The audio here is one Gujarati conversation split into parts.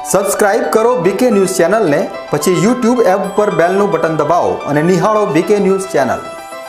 સબસ્ક્રાઇબ કરો બીકે ન્યૂઝ ચેનલને, પછી YouTube એપ પર બેલનું બટન દબાવો અને નિહાળો બીકે ન્યૂઝ ચેનલ।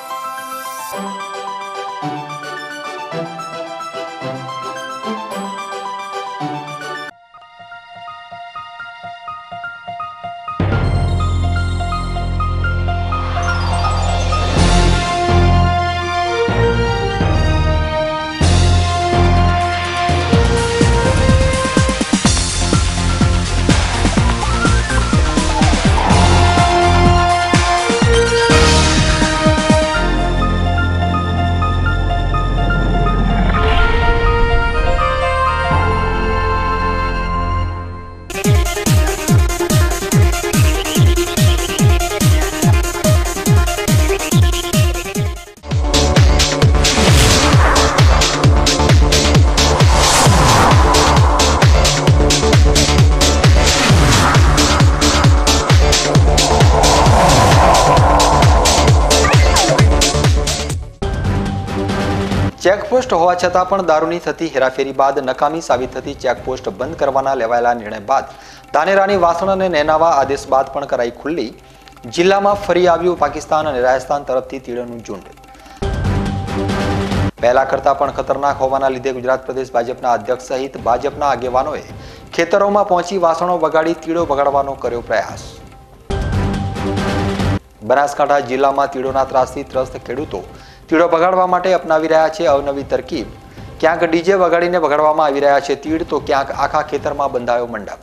ચેકપોસ્ટ હોવા છતાં પણ દારૂની થતી હેરાફેરી બાદ નકામી સાબિત થતી ચેકપોસ્ટ બંધ કરવાના લેવાયેલા નિર્ણય બાદ ધાનેરાની વાસણ અને નેનાવા આદેશ બાદ પણ કરાઈ ખુલ્લી। જિલ્લામાં ફરી આવ્યું પાકિસ્તાન અને રાજસ્થાન તરફથી તીડનું ઝુંડ। પહેલા કરતા પણ ખતરનાક હોવાના લીધે ગુજરાત પ્રદેશ ભાજપના અધ્યક્ષ સહિત ભાજપના આગેવાનોએ ખેતરોમાં પહોંચી વાસણો વગાડી તીડો વગાડવાનો કર્યો પ્રયાસ। બનાસકાંઠા જિલ્લામાં તીડોના ત્રાસથી ત્રસ્ત ખેડૂતો તીડો વગાડવા માટે અપનાવી રહ્યા છે અવનવી તરકીબ। ક્યાંક ડીજે વગાડીને વગાડવામાં આવી રહ્યા છે તીડ, તો ક્યાંક આખા ખેતરમાં બંધાયો મંડપ।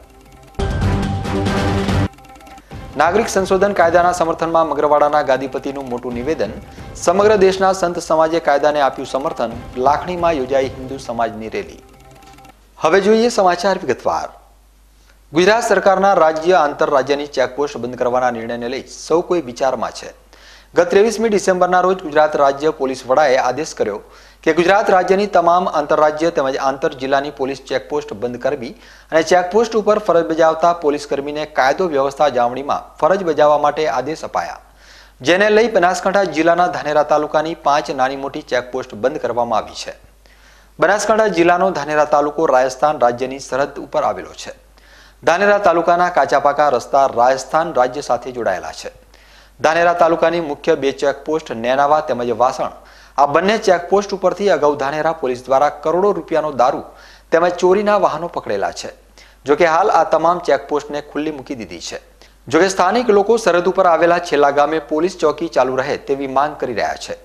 નાગરિક સંશોધન કાયદાના સમર્થનમાં મગરવાડાના ગાદીપતિનું મોટું નિવેદન। સમગ્ર દેશના સંત સમાજે કાયદાને આપ્યું સમર્થન। લાખણીમાં યોજાઈ હિન્દુ સમાજની રેલી। હવે જોઈએ સમાચાર વિગતવાર। ગુજરાત સરકારના રાજ્ય આંતરરાજ્યની ચેકપોસ્ટ બંધ કરવાના નિર્ણયને લઈ સૌ કોઈ વિચારમાં છે। ગત 23મી ડિસેમ્બરના રોજ ગુજરાત રાજ્ય પોલીસ વડાએ આદેશ કર્યો કે ગુજરાત રાજ્યની તમામ આંતરરાજ્ય તેમજ આંતર જિલ્લાની પોલીસ ચેકપોસ્ટ બંધ કરવી અને ચેકપોસ્ટ ઉપર ફરજ બજાવતા પોલીસ કર્મીને કાયદો વ્યવસ્થા જાળવણીમાં ફરજ બજાવવા માટે આદેશ અપાયા, જેને લઈ બનાસકાંઠા જિલ્લાના ધાનેરા તાલુકાની 5 નાની મોટી ચેકપોસ્ટ બંધ કરવામાં આવી છે। બનાસકાંઠા જિલ્લાનો ધાનેરા તાલુકો રાજસ્થાન રાજ્યની સરહદ ઉપર આવેલો છે। ધાનેરા તાલુકાના કાચા પાકા રસ્તા રાજસ્થાન રાજ્ય સાથે જોડાયેલા છે। ધાનેરા તાલુકાની મુખ્ય 2 ચેકપોસ્ટ નેનાવા તેમજ વાસણ, આ બંને ચેકપોસ્ટ ઉપરથી અગાઉ ધાનેરા પોલીસ દ્વારા કરોડો રૂપિયાનો દારૂ તેમજ ચોરીના વાહનો પકડેલા છે। જોકે હાલ આ તમામ ચેકપોસ્ટને ખુલ્લી મૂકી દીધી છે। જોકે સ્થાનિક લોકો સરહદ ઉપર આવેલા છેલ્લા ગામે પોલીસ ચોકી ચાલુ રહે તેવી માંગ કરી રહ્યા છે।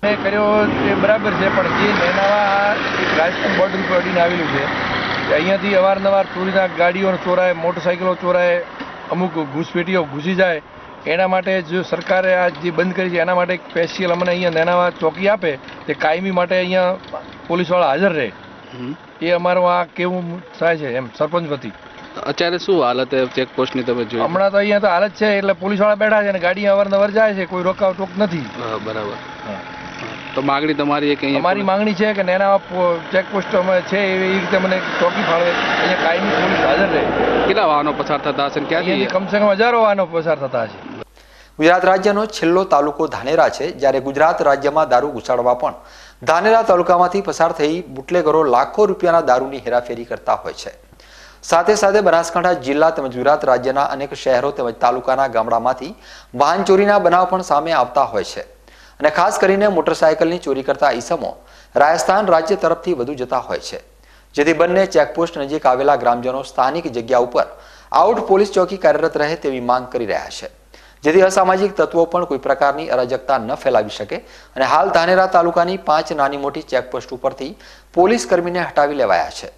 બરાબર છે, પણ જે નેનાવા રાજસ્થાન બોર્ડર ઉપર અડીને આવેલું છે, અહીંયાથી અવારનવાર ચોરીના ગાડીઓ ચોરાય, મોટરસાઇકલો ચોરાય, અમુક ઘૂસપેટીઓ ઘૂસી જાય। એના માટે જો સરકારે આ જે બંધ કરી છે એના માટે એક સ્પેશિયલ અમને અહીંયા નેનાવા ચોકી આપે તે કાયમી માટે અહીંયા પોલીસવાળા હાજર રહે, એ અમારું આ કેવું થાય છે એમ સરપંચ વતી। અત્યારે શું હાલત ચેકપોસ્ટની તમે જોઈ? હમણાં તો અહીંયા તો હાલત છે એટલે પોલીસવાળા બેઠા છે અને ગાડી અવારનવાર જાય છે, કોઈ રોકાટોક નથી। બરાબર। તો માગણી તમારી એક અમારી માંગણી છે કે નેનાવા ચેકપોસ્ટ છે એવી રીતે મને ચોકી ફાળવે, અહીંયા કાયમી પોલીસ હાજર રહે। કેટલા વાહનો પસાર થતા હશે? ક્યાંથી? કમસે કમ હજારો વાહનો પસાર થતા હશે। ગુજરાત રાજ્યનો છેલ્લો તાલુકો ધાનેરા છે, જ્યારે ગુજરાત રાજ્યમાં દારૂ ઘુસાડવા પણ ધાનેરા તાલુકામાંથી પસાર થઈ બુટલેગરો લાખો રૂપિયાના દારૂની હેરાફેરી કરતા હોય છે। સાથે સાથે બનાસકાંઠા જિલ્લા તેમજ ગુજરાત રાજ્યના અનેક શહેરો તેમજ તાલુકાના ગામડામાંથી વાહન ચોરીના બનાવ પણ સામે આવતા હોય છે અને ખાસ કરીને મોટરસાયકલની ચોરી કરતા ઈસમો રાજસ્થાન રાજ્ય તરફથી વધુ જતા હોય છે, જેથી બંને ચેકપોસ્ટ નજીક આવેલા ગ્રામજનો સ્થાનિક જગ્યા ઉપર આઉટ પોલીસ ચોકી કાર્યરત રહે તેવી માંગ કરી રહ્યા છે, જેથી અસામાજિક તત્વો પણ કોઈ પ્રકારની અરાજકતા ન ફેલાવી શકે અને હાલ ધાનેરા તાલુકાની 5 નાની મોટી ચેકપોસ્ટ ઉપરથી પોલીસ કર્મીને હટાવી લેવાયા છે।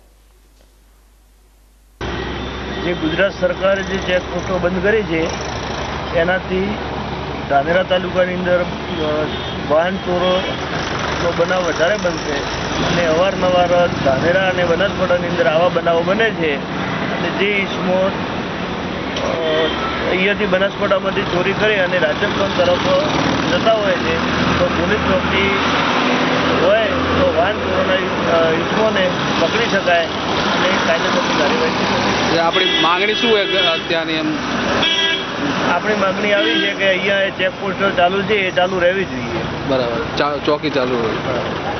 જે ગુજરાત સરકારે જે ચેકપોસ્ટો બંધ કરી છે એનાથી ધાનેરા તાલુકાની અંદર વાહન ચોરોનો બનાવ વધારે બનશે અને અવારનવાર ધાનેરા અને બનાસકાંઠાની અંદર આવા બનાવો બને છે અને જે ઇસમો અહીંયાથી બનાસકાંઠામાંથી ચોરી કરી અને રાજસ્થાન તરફ જતા હોય છે, તો પોલીસ ચોકી હોય તો વાહન ચોરોના ઇસમોને પકડી શકાય અને કાયદેસરની કાર્યવાહી થઈ। આપણી માંગણી શું હોય અત્યારની? એમ આપણી માંગણી આવી છે કે અહીંયા ચેકપોસ્ટ ચાલુ છે એ ચાલુ રહેવી જોઈએ। બરાબર, ચોકી ચાલુ હોય।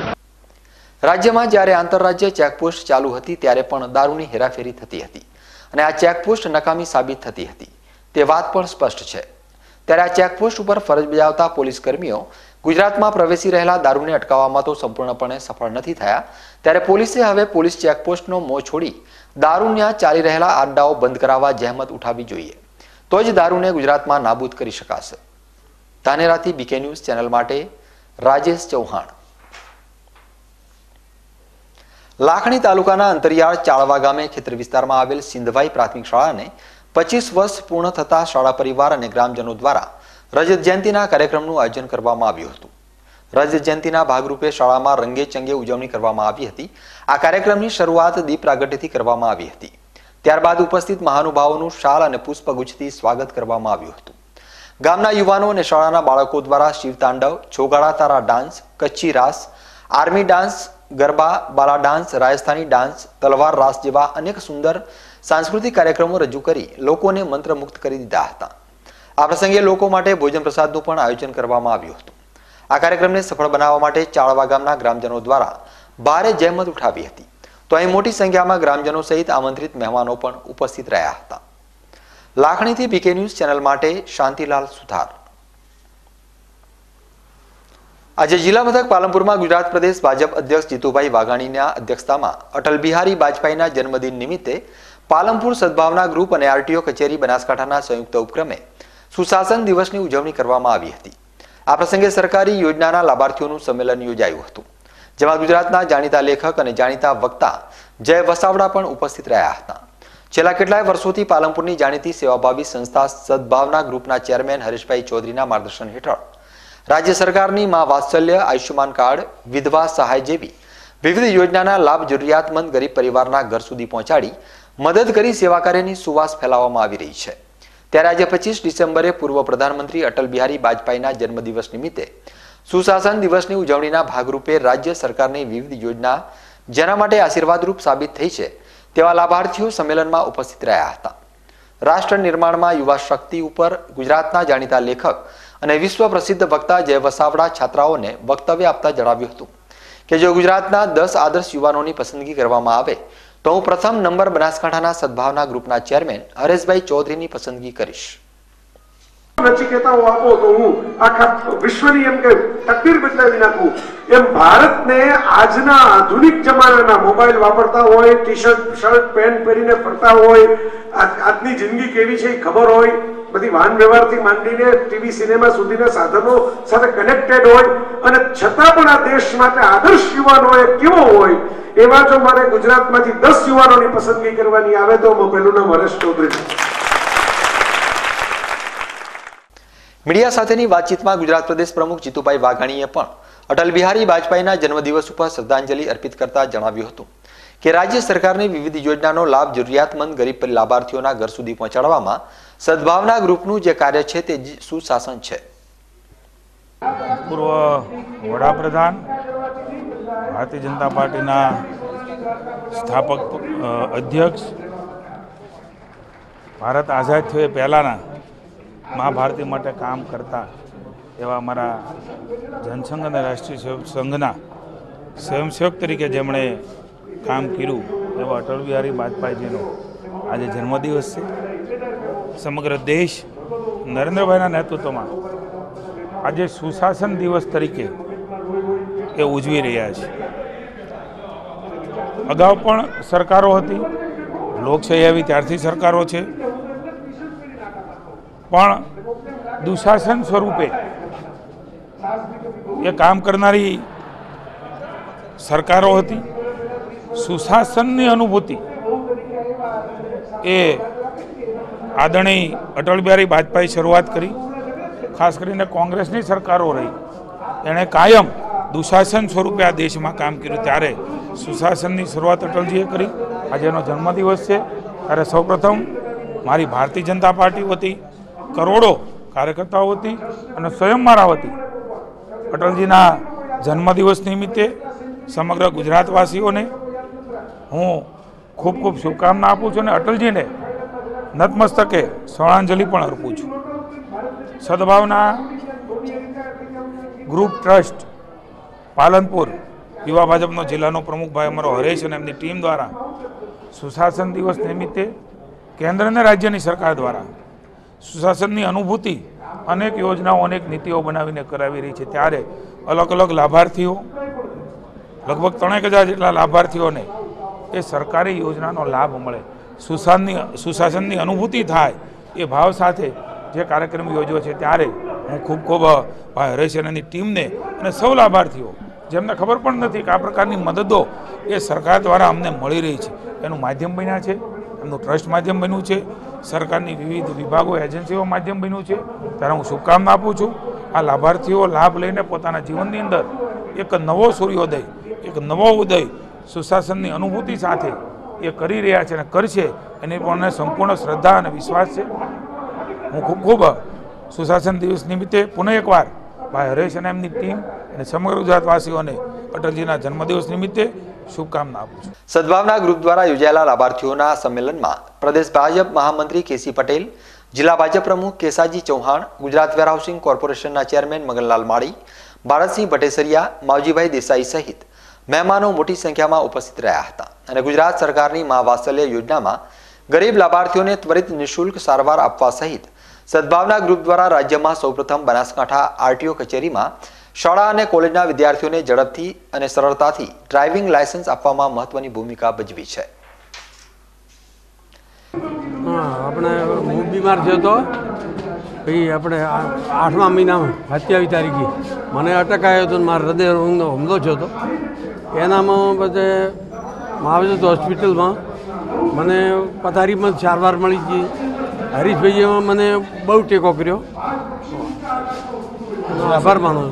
રાજ્યમાં જ્યારે આંતરરાજ્ય ચેકપોસ્ટ ચાલુ હતી ત્યારે પણ દારૂની હેરાફેરી થતી હતી અને આ ચેકપોસ્ટ નકામી સાબિત થતી હતી તે વાત પણ સ્પષ્ટ છે। ત્યારે આ ચેકપોસ્ટ ઉપર ફરજ બજાવતા પોલીસ કર્મીઓ ગુજરાતમાં પ્રવેશી રહેલા દારૂને અટકાવવામાં તો સંપૂર્ણપણે સફળ નથી થયા। ત્યારે પોલીસે હવે પોલીસ ચેકપોસ્ટનો મોં છોડી દારૂના ચાલી રહેલા આડ્ડાઓ બંધ કરાવવા જહેમત ઉઠાવવી જોઈએ, તો જ દારૂને ગુજરાતમાં નાબૂદ કરી શકાશે। ધાનેરાથી બીકે ન્યૂઝ ચેનલ માટે રાજેશ ચૌહાણ। લાખણી તાલુકાના અંતરિયાળ ચાળવા ગામે ખેતર વિસ્તારમાં આવેલ સિંધવાઈ પ્રાથમિક શાળાને 25 વર્ષ પૂર્ણ થતા શાળા પરિવાર અને ગ્રામજનો દ્વારા રજત જયંતિના કાર્યક્રમનું આયોજન કરવામાં આવ્યું હતું। રજત જયંતિના ભાગરૂપે શાળામાં રંગે ચંગે ઉજવણી કરવામાં આવી હતી। આ કાર્યક્રમની શરૂઆત દીપ પ્રાગટ્યથી કરવામાં આવી હતી। ત્યારબાદ ઉપસ્થિત મહાનુભાવોનું શાલ અને પુષ્પગુચ્છથી સ્વાગત કરવામાં આવ્યું હતું। ગામના યુવાનો અને શાળાના બાળકો દ્વારા શિવતાંડવ, છોગાળા તારા dance, Kutchi raas, army dance, garba, બાલા ડાન્સ, રાજસ્થાની ડાન્સ, તલવાર રાસ જેવા અનેક સુંદર સાંસ્કૃતિક કાર્યક્રમો રજૂ કરી લોકોને મંત્રમુગ્ધ કરી દીધા હતા। આ પ્રસંગે લોકો માટે ભોજન પ્રસાદનું પણ આયોજન કરવામાં આવ્યું હતું। આ કાર્યક્રમને સફળ બનાવવા માટે ચાળવા ગામના ગ્રામજનો દ્વારા ભારે જહેમત ઉઠાવી હતી, તો અહીં મોટી સંખ્યામાં ગ્રામજનો સહિત આમંત્રિત મહેમાનો પણ ઉપસ્થિત રહ્યા હતા। લાખણીથી બીકે ન્યૂઝ ચેનલ માટે શાંતિલાલ સુથાર। આજે જિલ્લા મથક પાલનપુરમાં ગુજરાત પ્રદેશ ભાજપ અધ્યક્ષ જીતુભાઈ વાઘાણીના અધ્યક્ષતામાં અટલ બિહારી વાજપેયીના જન્મદિન નિમિત્તે પાલનપુર સદભાવના ગ્રુપ અને આરટીઓ કચેરી બનાસકાંઠાના સંયુક્ત ઉપક્રમે સુશાસન દિવસની ઉજવણી કરવામાં આવી હતી। આ પ્રસંગે સરકારી યોજનાના લાભાર્થીઓનું સંમેલન યોજાયું હતું, જેમાં ગુજરાતના જાણીતા લેખક અને જાણીતા વક્તા જય વસાવડા પણ ઉપસ્થિત રહ્યા હતા। છેલ્લા કેટલાય વર્ષોથી પાલનપુરની જાણીતી સેવાભાવી સંસ્થા સદભાવના ગ્રુપના ચેરમેન હરેશભાઈ ચૌધરીના માર્ગદર્શન હેઠળ રાજ્ય સરકારની મા વાત્સલ્ય, આયુષ્યમાન કાર્ડ, વિધવા સહાય જેવી વિવિધ યોજનાના લાભ જરૂરિયાતમંદ ગરીબ પરિવારના ઘર સુધી પહોંચાડી મદદ કરી સેવા કાર્યની સુવાસ ફેલાવવામાં આવી રહી છે। ત્યારે આજે 25 ડિસેમ્બરે પૂર્વ પ્રધાનમંત્રી અટલ બિહારી વાજપેયીના જન્મદિવસ નિમિત્તે સુશાસન દિવસની ઉજવણીના ભાગરૂપે રાજ્ય સરકારની વિવિધ યોજના જેના માટે આશીર્વાદરૂપ સાબિત થઈ છે તેવા લાભાર્થીઓ સંમેલનમાં ઉપસ્થિત રહ્યા હતા। રાષ્ટ્ર નિર્માણમાં યુવા શક્તિ ઉપર ગુજરાતના જાણીતા લેખક અને વિશ્વ પ્રસિદ્ધ વક્તા જય વસાવડા છાત્રાઓને વક્તવ્ય આપતા જણાવ્યું હતું કે જો ગુજરાતના 10 આદર્શ યુવાનોની પસંદગી કરવામાં આવે તો હું પ્રથમ નંબર બનાસકાંઠાના સદભાવના ગ્રુપના ચેરમેન હરેશભાઈ ચૌધરીની પસંદગી કરીશ। નચિકેતાઓ આપો તો હું આખા વિશ્વની એમ કે તકદીર બદલાવી નાખું એમ ભારતને આજના આધુનિક જમાનાના મોબાઈલ વાપરતા હોય, ટી-શર્ટ, શર્ટ, પેન્ટ પહેરીને ફરતા હોય, આજની જિંદગી કેવી છે એ ખબર હોય, બધી વાહન વ્યવહારથી માંડીને ટીવી સિનેમા સુધીના સાધનો સાથે કનેક્ટેડ હોય અને છતાં પણ આ દેશ માટે આદર્શ યુવાનો એ કેવો હોય એવા જો મારે ગુજરાતમાંથી 10 યુવાનોની પસંદગી કરવાની આવે તો પહેલું નામ હરેશ ચૌધરી। મીડિયા સાથેની વાતચીતમાં ગુજરાત પ્રદેશ પ્રમુખ જીતુભાઈ વાઘાણીએ પણ અટલ બિહારી વાજપેયીના જન્મદિવસ ઉપર શ્રદ્ધાંજલિ અર્પિત કરતા જણાવ્યું હતું કે રાજ્ય સરકારની વિવિધ યોજનાનો લાભ જરૂરિયાતમંદ ગરીબ લાભાર્થીઓના ઘર સુધી પહોંચાડવામાં સદભાવના ગ્રુપનું જે કાર્ય છે તે સુશાસન છે। પૂર્વ વડાપ્રધાન ભારતીય જનતા પાર્ટીના સ્થાપક અધ્યક્ષ, ભારત આઝાદ થયો એ પહેલાંના મહાભારતી માટે કામ કરતા એવા અમારા જનસંઘ અને રાષ્ટ્રીય સંઘના સ્વયંસેવક તરીકે જેમણે કામ કર્યું એવા અટલ બિહારી વાજપેયીજીનો આજે જન્મદિવસ છે। સમગ્ર દેશ નરેન્દ્રભાઈના નેતૃત્વમાં આજે સુશાસન દિવસ તરીકે એ ઉજવી રહ્યા છે। અગાઉ પણ સરકારો હતી, લોકશાહી આવી ત્યારથી સરકારો છે, પણ દુશાસન સ્વરૂપે એ કામ કરનારી સરકારો હતી। સુશાસનની અનુભૂતિ એ આદરણીય અટલ બિહારી વાજપેયી શરૂઆત કરી, ખાસ કરીને કોંગ્રેસની સરકારો રહી એણે કાયમ દુશાસન સ્વરૂપે આ દેશમાં કામ કર્યું, ત્યારે સુશાસનની શરૂઆત અટલજીએ કરી। આજે એનો જન્મદિવસ છે, ત્યારે સૌપ્રથમ મારી ભારતીય જનતા પાર્ટી વતી, કરોડો કાર્યકર્તાઓ વતી અને સ્વયં મારા વતી અટલજીના જન્મદિવસ નિમિત્તે સમગ્ર ગુજરાતવાસીઓને હું ખૂબ ખૂબ શુભકામના આપું છું અને અટલજીને નતમસ્તકે શ્રદ્ધાંજલિ પણ અર્પું છું। સદભાવના ગ્રુપ ટ્રસ્ટ પાલનપુર યુવા ભાજપનો જિલ્લાનો પ્રમુખ ભાઈ અમારો હરેશ અને એમની ટીમ દ્વારા સુશાસન દિવસ નિમિત્તે કેન્દ્ર અને રાજ્યની સરકાર દ્વારા સુશાસનની અનુભૂતિ અનેક યોજનાઓ અનેક નીતિઓ બનાવીને કરાવી રહી છે, ત્યારે અલગ અલગ લાભાર્થીઓ લગભગ 3,000 જેટલા લાભાર્થીઓને એ સરકારી યોજનાનો લાભ મળે, સુશાસનની અનુભૂતિ થાય એ ભાવ સાથે જે કાર્યક્રમ યોજ્યો છે, ત્યારે હું ખૂબ ખૂબ ભાઈ હરેશ સેનાની ટીમને અને સૌ લાભાર્થીઓ જેમને ખબર પણ નથી કે આ પ્રકારની મદદો એ સરકાર દ્વારા અમને મળી રહી છે એનું માધ્યમ બન્યા છે, એમનું ટ્રસ્ટ માધ્યમ બન્યું છે, સરકારની વિવિધ વિભાગો એજન્સીઓ માધ્યમ બન્યું છે, ત્યારે હું શુભકામના આપું છું. આ લાભાર્થીઓ લાભ લઈને પોતાના જીવનની અંદર એક નવો સૂર્યોદય, એક નવો ઉદય સુશાસનની અનુભૂતિ સાથે એ કરી રહ્યા છે અને કરશે એની પણ સંપૂર્ણ શ્રદ્ધા અને વિશ્વાસ છે. હું ખૂબ ખૂબ સુશાસન દિવસ નિમિત્તે પુનઃ એકવાર ભાઈ હરેશ અને એમની ટીમ અને સમગ્ર ગુજરાતવાસીઓને અટલજીના જન્મદિવસ નિમિત્તે શુભકામના આપું છું. સદભાવના ગ્રુપ દ્વારા યોજાયેલા લાભાર્થીઓના સંમેલનમાં પ્રદેશ ભાજપ મહામંત્રી કેસી પટેલ, જિલ્લા ભાજપ પ્રમુખ કેસાજી ચૌહાણ, ગુજરાત વેરહાઉસિંગ કોર્પોરેશનના ચેરમેન મગનલાલ માળી, ભારતસિંહ ભટેસરિયા, માવજીભાઈ દેસાઈ સહિત મહેમાનો મોટી સંખ્યામાં ઉપસ્થિત રહ્યા હતા અને ગુજરાત સરકારની મા વાત્સલ્ય યોજનામાં ગરીબ લાભાર્થીઓને ત્વરિત નિઃશુલ્ક સારવાર આપવા સહિત સદભાવના ગ્રુપ દ્વારા રાજ્યમાં સૌપ્રથમ બનાસકાંઠા આરટીઓ કચેરીમાં શાળા અને કોલેજના વિદ્યાર્થીઓને ઝડપથી અને સરળતાથી ડ્રાઇવિંગ લાયસન્સ આપવામાં મહત્વની ભૂમિકા ભજવી છે. આપણે હું બીમાર થયો હતો, પછી આપણે 8મા મહિનામાં 27 તારીખે મને અટક આવ્યો હતો, મારા હૃદયનો હુમલો થયો હતો. એનામાં બધે માવજત હોસ્પિટલમાં મને પથારીમાં સારવાર મળી ગઈ. હરીશભાઈએ મને બહુ ટેકો કર્યો, આભાર માનું.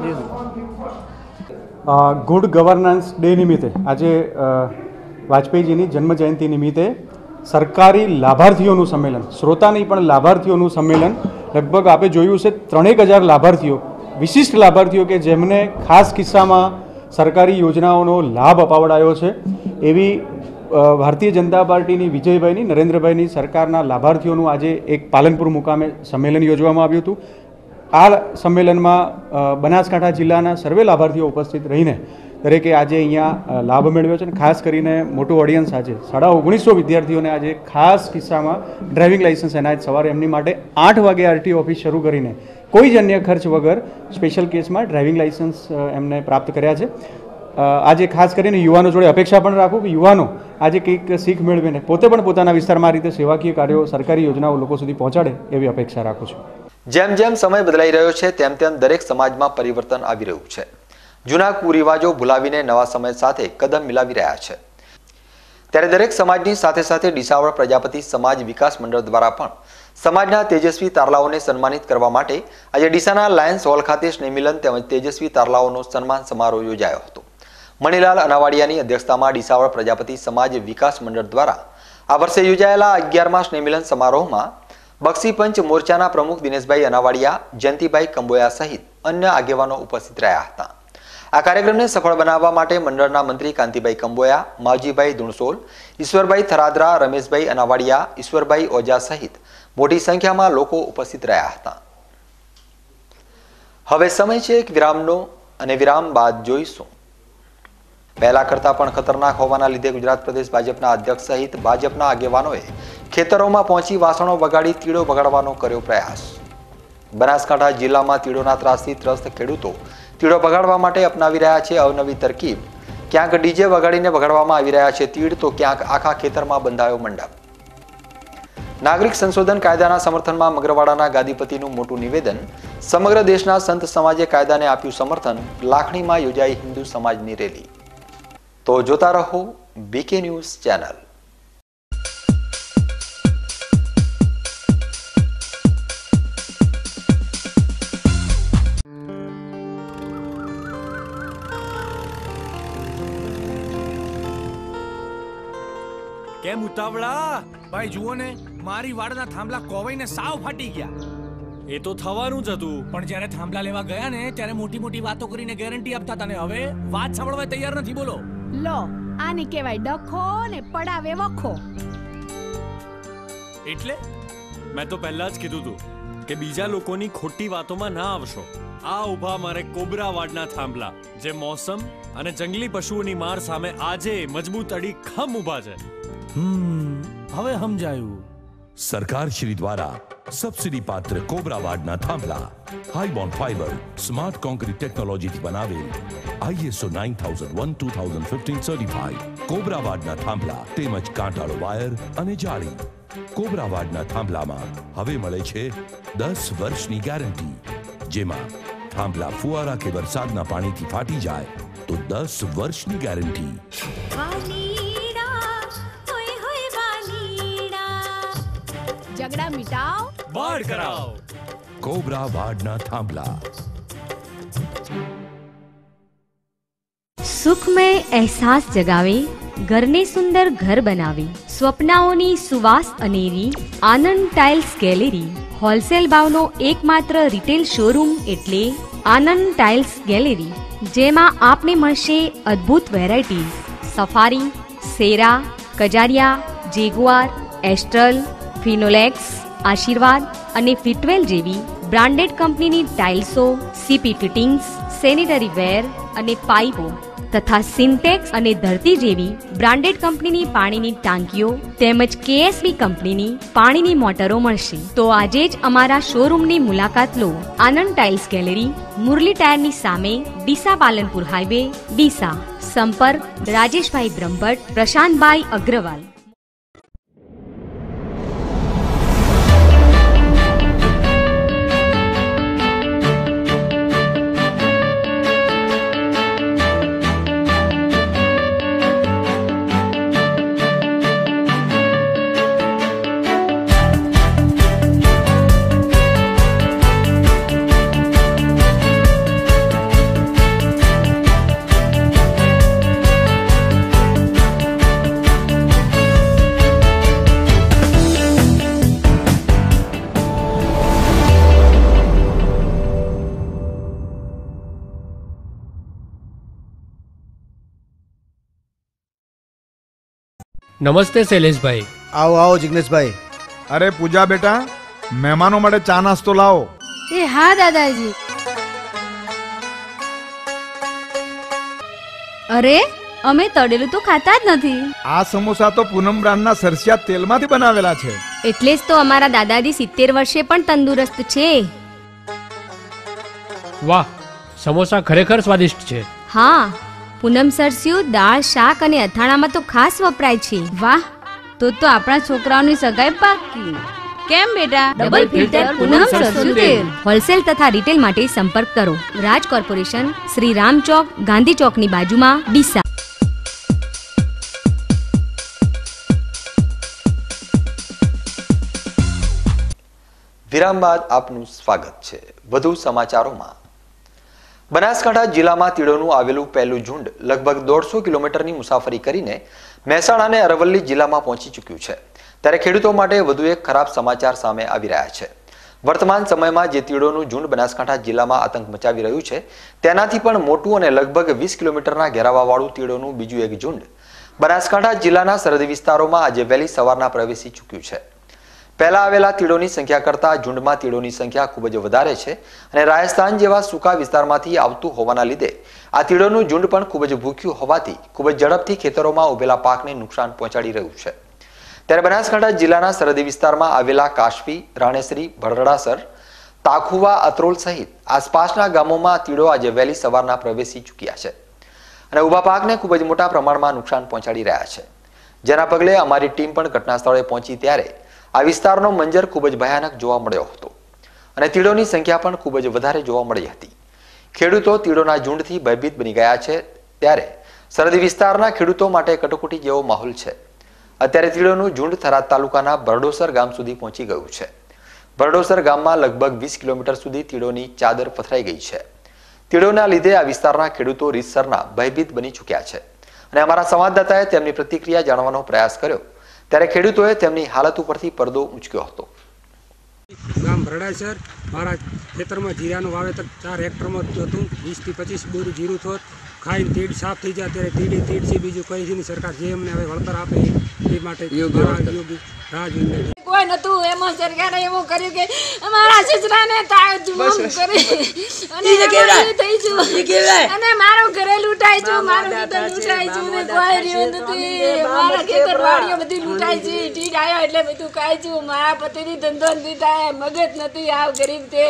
ગુડ ગવર્નન્સ ડે નિમિત્તે આજે વાજપેયીજીની જન્મજયંતિ નિમિત્તે સરકારી લાભાર્થીઓનું સંમેલન, શ્રોતા નહીં પણ લાભાર્થીઓનું સંમેલન, લગભગ આપણે જોયું છે 3,000 લાભાર્થીઓ, વિશિષ્ટ લાભાર્થીઓ કે જેમને ખાસ કિસ્સામાં સરકારી યોજનાઓનો લાભ અપાવડાયો છે એવી ભારતીય જનતા પાર્ટીની વિજયભાઈની, નરેન્દ્રભાઈની સરકારના લાભાર્થીઓનું આજે એક પાલનપુર મુકામે સંમેલન યોજવામાં આવ્યું હતું. આ સંમેલનમાં બનાસકાંઠા જિલ્લાના સર્વે લાભાર્થીઓ ઉપસ્થિત રહીને દરેકે આજે અહીંયા લાભ મેળવ્યો છે અને ખાસ કરીને મોટું ઓડિયન્સ આજે 1950 વિદ્યાર્થીઓને આજે ખાસ કિસ્સામાં ડ્રાઇવિંગ લાઇસન્સ એનાયત સવારે એમની માટે 8 વાગે આરટીઓ ઓફિસ શરૂ કરીને કોઈ જ અન્ય ખર્ચ વગર સ્પેશિયલ કેસમાં ડ્રાઇવિંગ લાઇસન્સ એમને પ્રાપ્ત કર્યા છે. આજે ખાસ કરીને યુવાનો જોડે અપેક્ષા પણ રાખું કે યુવાનો આજે કંઈક શીખ મેળવીને પોતે પણ પોતાના વિસ્તારમાં આ રીતે સેવાકીય કાર્યો, સરકારી યોજનાઓ લોકો સુધી પહોંચાડે એવી અપેક્ષા રાખું છું. જેમ જેમ સમય બદલાઈ રહ્યો છે તેમ તેમ દરેક સમાજમાં પરિવર્તન આવી રહ્યું છે. જૂના કુરિવાજો ભૂલાવીને નવા સમય સાથે કદમ મિલાવી રહ્યા છે. ત્યારે દરેક સમાજની સાથે સાથે ડીસાવળ પ્રજાપતિ સમાજ વિકાસ મંડળ દ્વારા પણ સમાજના તેજસ્વી તારલાઓને સન્માનિત કરવા માટે આજે ડીસાના લાયન્સ હોલ ખાતે સ્નેહમિલન તેમજ તેજસ્વી તારલાઓનો સન્માન સમારોહ યોજાયો હતો. મણિલાલ અનાવાડિયાની અધ્યક્ષતામાં ડીસાવળ પ્રજાપતિ સમાજ વિકાસ મંડળ દ્વારા આ વર્ષે યોજાયેલા 11મા સ્નેહમિલન સમારોહમાં બક્ષીપંચ મોરચાના પ્રમુખ દિનેશભાઈ અનાવાડિયા, જયંતિભાઈ કંબોયા સહિત અન્ય આગેવાનો ઉપસ્થિત રહ્યા હતા. આ કાર્યક્રમને સફળ બનાવવા માટે મંડળના મંત્રી કાંતિભાઈ કંબોયા, માવજીભાઈ ધુણસોલ, ઈશ્વરભાઈ થરાદરા, રમેશભાઈ અનાવાડિયા, ઈશ્વરભાઈ ઓજા સહિત મોટી સંખ્યામાં લોકો ઉપસ્થિત રહ્યા હતા. હવે સમય છે એક વિરામનો અને વિરામ બાદ જોઈશું. પહેલા કરતા પણ ખતરનાક હોવાના લીધે ગુજરાત પ્રદેશ ભાજપના અધ્યક્ષ સહિત ભાજપના આગેવાનોએ ખેતરોમાં પહોંચી વાસણો બગાડી તીડો બગાડવાનો કર્યો પ્રયાસ. બનાસકાંઠા જિલ્લામાં તીડોના ત્રાસથી ત્રસ્ત ખેડૂતો તીડો બગાડવા માટે અપનાવી રહ્યા છે અવનવી તરકીબ. ક્યાંક ડીજે વગાડીને બગાડવામાં આવી રહ્યા છે તીડ, તો ક્યાંક આખા ખેતરમાં બંધાયો મંડપ. નાગરિક સંશોધન કાયદાના સમર્થનમાં મગરવાડાના ગાદીપતિનું મોટું નિવેદન. સમગ્ર દેશના સંત સમાજે કાયદાને આપ્યું સમર્થન. લાખણીમાં યોજાઈ હિન્દુ સમાજની રેલી. તો જોતા રહો બીકે ન્યૂઝ ચેનલ. કેમ ઉતાવળા? ભાઈ જુઓ ને, મારી વાડના થાંભલા કોવાઈને સાવ ફાટી ગયા. એ તો થવાનું જ હતું, પણ જ્યારે થાંભલા લેવા ગયા ને ત્યારે મોટી મોટી વાતો કરીને ગેરંટી આપતા હતા ને હવે વાત સાંભળવા તૈયાર નથી. બોલો. લો, આની કહેવાય ડખો ને પડાવે વખો. એટલે મેં તો પહેલા જ કીધું હતું કે બીજા લોકોની ખોટી વાતોમાં ના આવશો. આ ઊભા મારે કોબરા વાડના થાંભલા, જે મોસમ અને જંગલી પશુઓની માર સામે આજે મજબૂત અડીખમ ઊભા છે. હવે સમજાયું. સરકાર શ્રી દ્વારા સબસિડી પાત્ર કોબરાવાડના થાંભલા હાઈબોન્ડ ફાઈબર સ્માર્ટ કોન્ક્રીટ ટેકનોલોજીથી બનાવેલ ISO 9001:2015 સર્ટિફાઈડ કોબરાવાડના થાંભલા તેમજ કાંટાળો વાયર અને જાળી. કોબરાવાડના થાંભલામાં હવે મળે છે 10 વર્ષની ગેરંટી, જેમાં થાંભલા ફુવારા કે વરસાદના પાણીથી ફાટી જાય તો 10 વર્ષની ગેરંટી. ઝઘડા મિટાઓ, બાળ કરાવો. કોબરાવાડના થાંભલા. સુખમય અહેસાસ જગાવે, ઘરને સુંદર ઘર બનાવે, સ્વપ્નાઓની સુવાસ અનેરી આનંદ ટાઇલ્સ ગેલેરી. હોલસેલ ભાવનો એકમાત્ર રિટેલ શોરૂમ એટલે આનંદ ટાઇલ્સ ગેલેરી, જેમાં આપને મળશે અદ્ભુત variety Safari, Cera, Kajaria, Jaguar, Astral, Finolex, Ashirvad અને ફિટવેલ જેવી બ્રાન્ડેડ કંપનીની ટાઇલ્સો, સીપી ફિટિંગ્સ, સેનિટરી વેર અને પાઇપો તથા સિન્ટેક્સ અને ધરતી જેવી બ્રાન્ડેડ કંપનીની પાણીની ટાંકીઓ તેમજ KSB કંપનીની પાણીની મોટરો મળશે. તો આજે જ અમારા શોરૂમની મુલાકાત લો. આનંદ ટાઇલ્સ ગેલેરી, મુરલી ટાયરની સામે, ડીસા પાલનપુર હાઈવે, ડીસા. સંપર્ક રાજેશભાઈ બ્રહ્મભટ્ટ, પ્રશાંતભાઈ અગ્રવાલ. નમસ્તે શૈલેષભાઈ. આવો આવો જિગ્નેશભાઈ. અરે પૂજા બેટા, મહેમાનો માટે ચા નાસ્તો લાવો. એ હા દાદાજી. અરે અમે તળેલું તો ખાતા જ નથી. આ સમોસા તો પૂનમ બ્રાન્ડના સરસિયા તેલમાંથી બનાવેલા છે. એટલે જ તો અમારા દાદાજી 70 વર્ષે પણ તંદુરસ્ત છે. વાહ, સમોસા ખરેખર સ્વાદિષ્ટ છે. હા, પૂનમ સરસ્યું દાળ, શાક અને અથાણામાં તો ખાસ વપરાય છે. વાહ, તો આપણા છોકરાઓની સગાઈ પાકી. કેમ બેટા? ડબલ ફિલ્ટર પૂનમ સરસ્યું તેલ. હોલસેલ તથા રિટેલ માટે સંપર્ક કરો. રાજ કોર્પોરેશન, શ્રી રામ ચોક, ગાંધી ચોકની બાજુમાં, ડીસા. વિરામ બાદ આપનું સ્વાગત છે. વધુ સમાચારોમાં. બનાસકાંઠા જિલ્લામાં તીડોનું આવેલું પહેલું ઝુંડ લગભગ 150 કિલોમીટરની મુસાફરી કરીને મહેસાણા અને અરવલ્લી જિલ્લામાં પહોંચી ચૂક્યું છે. ત્યારે ખેડૂતો માટે વધુ એક ખરાબ સમાચાર સામે આવી રહ્યા છે. વર્તમાન સમયમાં જે તીડોનું ઝુંડ બનાસકાંઠા જિલ્લામાં આતંક મચાવી રહ્યું છે, તેનાથી પણ મોટું અને લગભગ 20 કિલોમીટરના ઘેરાવાવાળું તીડોનું બીજું એક ઝુંડ બનાસકાંઠા જિલ્લાના સરહદી વિસ્તારોમાં આજે વહેલી સવારના પ્રવેશી ચૂક્યું છે. પહેલા આવેલા તીડોની સંખ્યા કરતાં ઝુંડમાં તીડોની સંખ્યા ખૂબ જ વધારે છે અને રાજસ્થાન જેવા સૂકા વિસ્તારમાંથી આવતું હોવાના લીધે આ તીડોનું ઝુંડ પણ ખૂબ જ ભૂખ્યું હોવાથી ખૂબ જ ઝડપથી ખેતરોમાં ઉભેલા પાકને નુકસાન પહોંચાડી રહ્યું છે. ત્યારે બનાસકાંઠા જિલ્લાના સરહદી વિસ્તારમાં આવેલા કાશપી, રાણેસરી, ભરડાસર, તાખુવા, અત્રોલ સહિત આસપાસના ગામોમાં તીડો આજે વહેલી સવારના પ્રવેશી ચૂક્યા છે અને ઊભા પાકને ખૂબ જ મોટા પ્રમાણમાં નુકસાન પહોંચાડી રહ્યા છે. જેના પગલે અમારી ટીમ પણ ઘટના સ્થળે પહોંચી ત્યારે આ વિસ્તારનો મંજર ખૂબ જ ભયાનક જોવા મળ્યો હતો અને તીડોની સંખ્યા પણ ખૂબ જ વધારે જોવા મળી હતી. ખેડૂતો તીડોના ઝુંડથી ભયભીત બની ગયા છે. ત્યારે સરહદી વિસ્તારના ખેડૂતો માટે કટોકટી જેવો માહોલ છે. અત્યારે તીડોનું ઝુંડ થરાદ તાલુકાના ભરડોસર ગામ સુધી પહોંચી ગયું છે. ભરડોસર ગામમાં લગભગ 20 કિલોમીટર સુધી તીડોની ચાદર પથરાઈ ગઈ છે. તીડોના લીધે આ વિસ્તારના ખેડૂતો રીતસરના ભયભીત બની ચૂક્યા છે અને અમારા સંવાદદાતાએ તેમની પ્રતિક્રિયા જાણવાનો પ્રયાસ કર્યો ત્યારે ખેડૂતોએ તેમની હાલત ઉપરથી પડદો ઊંચક્યો હતો. ગામ ભરડાસર, મારા ખેતરમાં જીરાનું વાવેતર 4 હેક્ટરમાં હતું. 20 થી 25 બોરી જીરું થોત. ખાઈને તીડ સાફ થઈ જાય ત્યારે તીડ છે, બીજું કઈ છે નહીં. સરકાર જે અમને હવે વળતર આપે એ માટે રાહ જોઈને કોઈ નતું. એમાં સરકારે એવું કર્યું કે અમારા સસરાને જુલમ કરી અને મારો ઘરે લૂંટાઈ છું, મારું ખેતર લૂંટાઈ છું ને કોઈ રહ્યું નથી. મારા ખેતર વાડીઓ બધી લૂંટાઈ છે. ઠીક આવ્યો એટલે બધું ખાઈ છું. મારા પતિની ધંધો નથી થાય, મગજ નથી, આવ ગરીબ છે.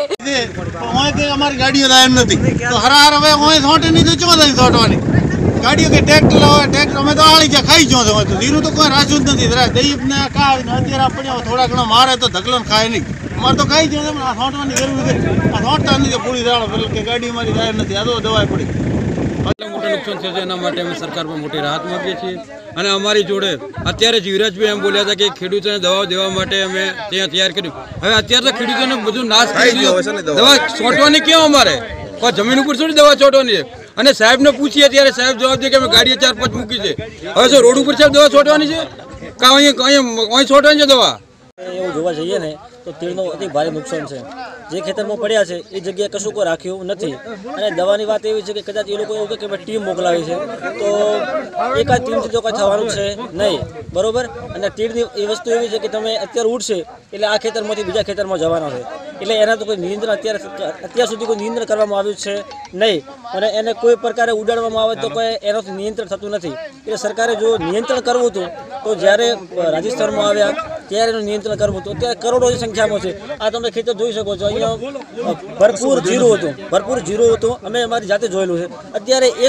અમારી ગાડીઓ એમ નથી તો હરાર હવે હોય સોટે નહીં તો ચો થઈ સોટવાની ગાડીઓ કે ટ્રેક્ટર લાવે ટ્રેક્ટર અમે તો આળી જા ખાઈ જો તો ધીરું તો કોઈ રાખ્યું જ નથી. દહીપ ને કા અત્યારે આપણે થોડા ઘણા મારે તો ધકલો ખાય નહીં. અમારે તો ખાઈ જો સોટવાની જરૂર નથી. આ સોટતા નથી પૂરી દાડો કે ગાડી મારી જાય નથી. આ તો દવાઈ પડી મોટું નુકસાન છે એના માટે અમે સરકાર પર મોટી રાહત માંગીએ છીએ. અને અમારી જોડે અત્યારે જીવરાજભાઈ એમ બોલ્યા હતા કે ખેડૂતોને દવાઓ દેવા માટે અમે ત્યાં તૈયાર કર્યું. હવે અત્યારે તો ખેડૂતોને બધું નાશ કરી દીધું. દવા છોટવાની ક્યાં અમારે કોઈ જમીન ઉપર થોડી દવા છોટવાની છે. અને સાહેબને પૂછીએ ત્યારે સાહેબ જવાબ દે કે અમે ગાડીએ 4-5 મૂકી છે. હવે શું રોડ ઉપર સાહેબ દવા છોટવાની છે કે અહીં છોટવાની છે દવા? એવું જોવા જઈએ ને તો તીડનું અતિ ભારે નુકસાન છે. જે ખેતરમાં પડ્યા છે એ જગ્યાએ કશું કોઈ રાખ્યું નથી. અને દવાની વાત એવી છે કે કદાચ એ લોકો એવું કહે કે ટીમ મોકલાવી છે તો એકાદ ટીમથી તો કંઈ થવાનું છે નહીં, બરોબર. અને તીડની એ વસ્તુ એવી છે કે તમે અત્યારે ઉડશે એટલે આ ખેતરમાંથી બીજા ખેતરમાં જવાના છે. એટલે એના તો કોઈ નિયંત્રણ અત્યાર સુધી કોઈ નિયંત્રણ કરવામાં આવ્યું છે નહીં. અને એને કોઈ પ્રકારે ઉડાડવામાં આવે તો કોઈ એનાથી નિયંત્રણ થતું નથી. એટલે સરકારે જો નિયંત્રણ કરવું હતું તો જ્યારે રાજસ્થાનમાં આવ્યા ત્યારે એનું નિયંત્રણ કરવું હતું. અત્યારે કરોડોની સંખ્યામાં છે. આ તમે ખેતર જોઈ શકો છો, અહીંયા ભરપૂર જીરું હતું. અમે અમારી જાતે જોયેલું છે. અત્યારે એક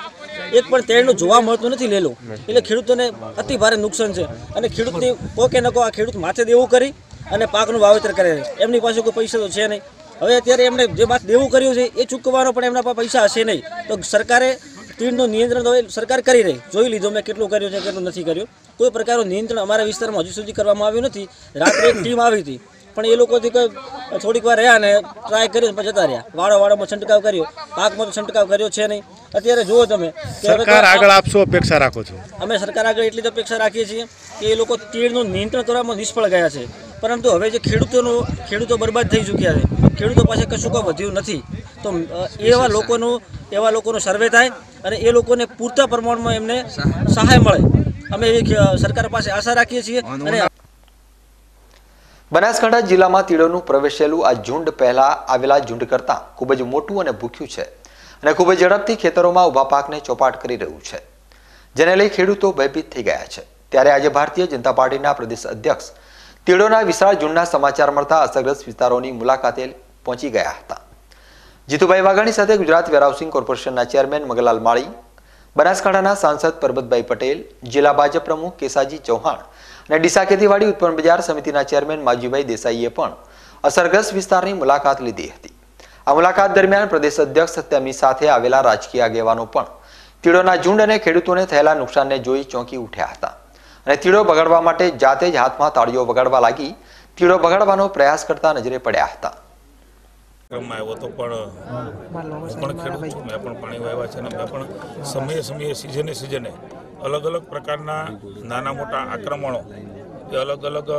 પણ તેડનું જોવા મળતું નથી લેલું. એટલે ખેડૂતોને અતિ ભારે નુકસાન છે. અને ખેડૂતની કોકે ન કો આ ખેડૂત માથે દેવું કરી અને પાકનું વાવેતર કરે છે. એમની પાસે કોઈ પૈસા તો છે નહીં. હવે અત્યારે એમણે જે માથે દેવું કર્યું છે એ ચૂકવવાનો પણ એમના પાસે પૈસા હશે નહીં. તો સરકારે તીડનું નિયંત્રણ તો સરકાર કરી રહી, જોઈ લીધું મેં કેટલું કર્યું છે કેટલું નથી કર્યું. કોઈ પ્રકારનું નિયંત્રણ અમારા વિસ્તારમાં હજુ સુધી કરવામાં આવ્યું નથી. રાત્રે એક ટીમ આવી હતી પણ એ લોકોથી કોઈ થોડીક વાર રહ્યા ને ટ્રાય કર્યો પછી જતા રહ્યા. વાળામાં છંટકાવ કર્યો, પાકમાં તો છંટકાવ કર્યો છે નહીં. અત્યારે જુઓ તમે સરકાર આગળ આપશો અપેક્ષા રાખો છો? અમે સરકાર આગળ એટલી જ અપેક્ષા રાખીએ છીએ કે એ લોકો તીડનું નિયંત્રણ કરવામાં નિષ્ફળ ગયા છે. પરંતુ હવે જે ખેડૂતો બરબાદ થઈ ચૂક્યા છે, ખેડૂતો પાસે કશું કોઈ વધ્યું નથી. તો એવા લોકોનો સર્વે થાય અને એ લોકોને પૂરતા પ્રમાણમાં એમને સહાય મળે. અમે એવી સરકાર પાસે આશા રાખીએ છીએ. અને બનાસકાંઠા જિલ્લામાં તીડોનું પ્રવેશેલું આ ઝુંડ પહેલા આવેલા ઝુંડ કરતાં ખૂબ જ મોટું અને ભૂખ્યું છે અને ખૂબ જ ઝડપથી ખેતરોમાં ઊભા પાકને ચોપાટ કરી રહ્યું છે, જેને લઈ ખેડૂતો ભયભીત થઈ ગયા છે. ત્યારે આજે ભારતીય જનતા પાર્ટીના પ્રદેશ અધ્યક્ષ તીડોના વિશાળ ઝુંડના સમાચાર મળતા અસરગ્રસ્ત વિસ્તારોની મુલાકાતે પહોંચી ગયા હતા. જીતુભાઈ વાઘાણી સાથે ગુજરાત વેરહાઉસિંગ કોર્પોરેશનના ચેરમેન મગનલાલ માળી, બનાસકાંઠાના સાંસદ પરબતભાઈ પટેલ, જિલ્લા ભાજપ પ્રમુખ કેસાજી ચૌહાણ અને ડીસા ખેતીવાડી ઉત્પન્ન બજાર સમિતિના ચેરમેન માજીભાઈ દેસાઈએ પણ અસરગ્રસ્ત વિસ્તારની મુલાકાત લીધી હતી. આ મુલાકાત દરમિયાન પ્રદેશ અધ્યક્ષ તેમની સાથે આવેલા રાજકીય આગેવાનો પણ તીડોના ઝુંડ અને ખેડૂતોને થયેલા નુકસાનને જોઈ ચોંકી ઉઠ્યા હતા અને તીડો બગાડવા માટે જાતે જ હાથમાં તાળીઓ વગાડવા લાગી તીડો બગાડવાનો પ્રયાસ કરતા નજરે પડ્યા હતા. આવ્યો તો પણ ખેડૂત છું, મેં પણ પાણી વાવ્યા છે અને મેં પણ સમયે સિઝને અલગ અલગ પ્રકારના નાના મોટા આક્રમણો એ અલગ અલગ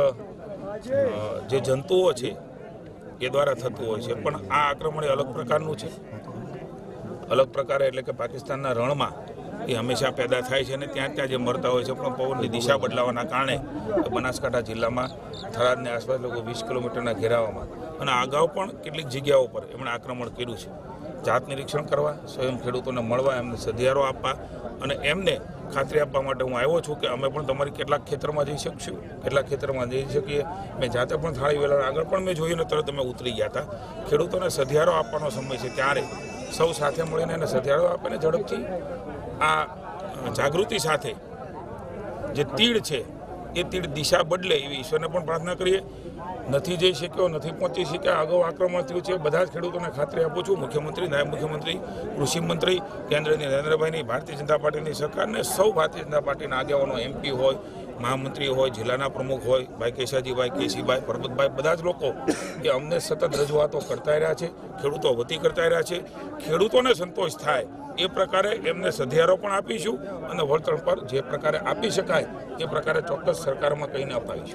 જે જંતુઓ છે એ દ્વારા થતું હોય છે. પણ આ આક્રમણ એ અલગ પ્રકારનું છે. અલગ પ્રકારે એટલે કે પાકિસ્તાનના રણમાં એ હંમેશા પેદા થાય છે અને ત્યાં જે મરતા હોય છે. પણ પવનની દિશા બદલાવાના કારણે બનાસકાંઠા જિલ્લામાં થરાદની આસપાસ લોકો 20 કિલોમીટરના ઘેરાવામાં અને અગાઉ પણ કેટલીક જગ્યાઓ પર એમણે આક્રમણ કર્યું છે. જાત નિરીક્ષણ કરવા, સ્વયં ખેડૂતોને મળવા, એમને સધિયારો આપવા અને એમને ખાતરી આપવા માટે હું આવ્યો છું કે અમે પણ તમારી કેટલાક ખેતરમાં જઈ શકશું, કેટલાક ખેતરમાં જઈ શકીએ. મેં જાતે પણ થાળી વેલા આગળ પણ મેં જોયું ને તરત અમે ઉતરી ગયા હતા. ખેડૂતોને સધિયારો આપવાનો સમય છે ત્યારે સૌ સાથે મળીને એને સધિયારો આપે ને ઝડપથી આ જાગૃતિ સાથે જે તીડ છે એ તીડ દિશા બદલે એવી ઈશ્વરને પણ પ્રાર્થના કરીએ. નથી જઈ શક્યો, નથી પહોંચી શક્યા, અગાઉ આક્રમણ થયું છે, બધા જ ખેડૂતોને ખાતરી આપું છું. મુખ્યમંત્રી, નાયબ મુખ્યમંત્રી, કૃષિ મંત્રી, કેન્દ્રની નરેન્દ્રભાઈની, ભારતીય જનતા પાર્ટીની સરકારને સૌ ભારતીય જનતા પાર્ટીના આગેવાનો, MP હોય, મહામંત્રી હોય, જિલ્લાના પ્રમુખ હોય, ભાઈ કેશાજીભાઈ, કેસીભાઈ, પરબતભાઈ, બધા જ લોકો એ અમને સતત રજૂઆતો કરતા રહ્યા છે. ખેડૂતો વતી કરતા રહ્યા છે. ખેડૂતોને સંતોષ થાય એ પ્રકારે એમને સધિયારો પણ આપીશું અને વળતર પર જે પ્રકારે આપી શકાય એ પ્રકારે ચોક્કસ સરકારમાં કહીને અપાવીશું.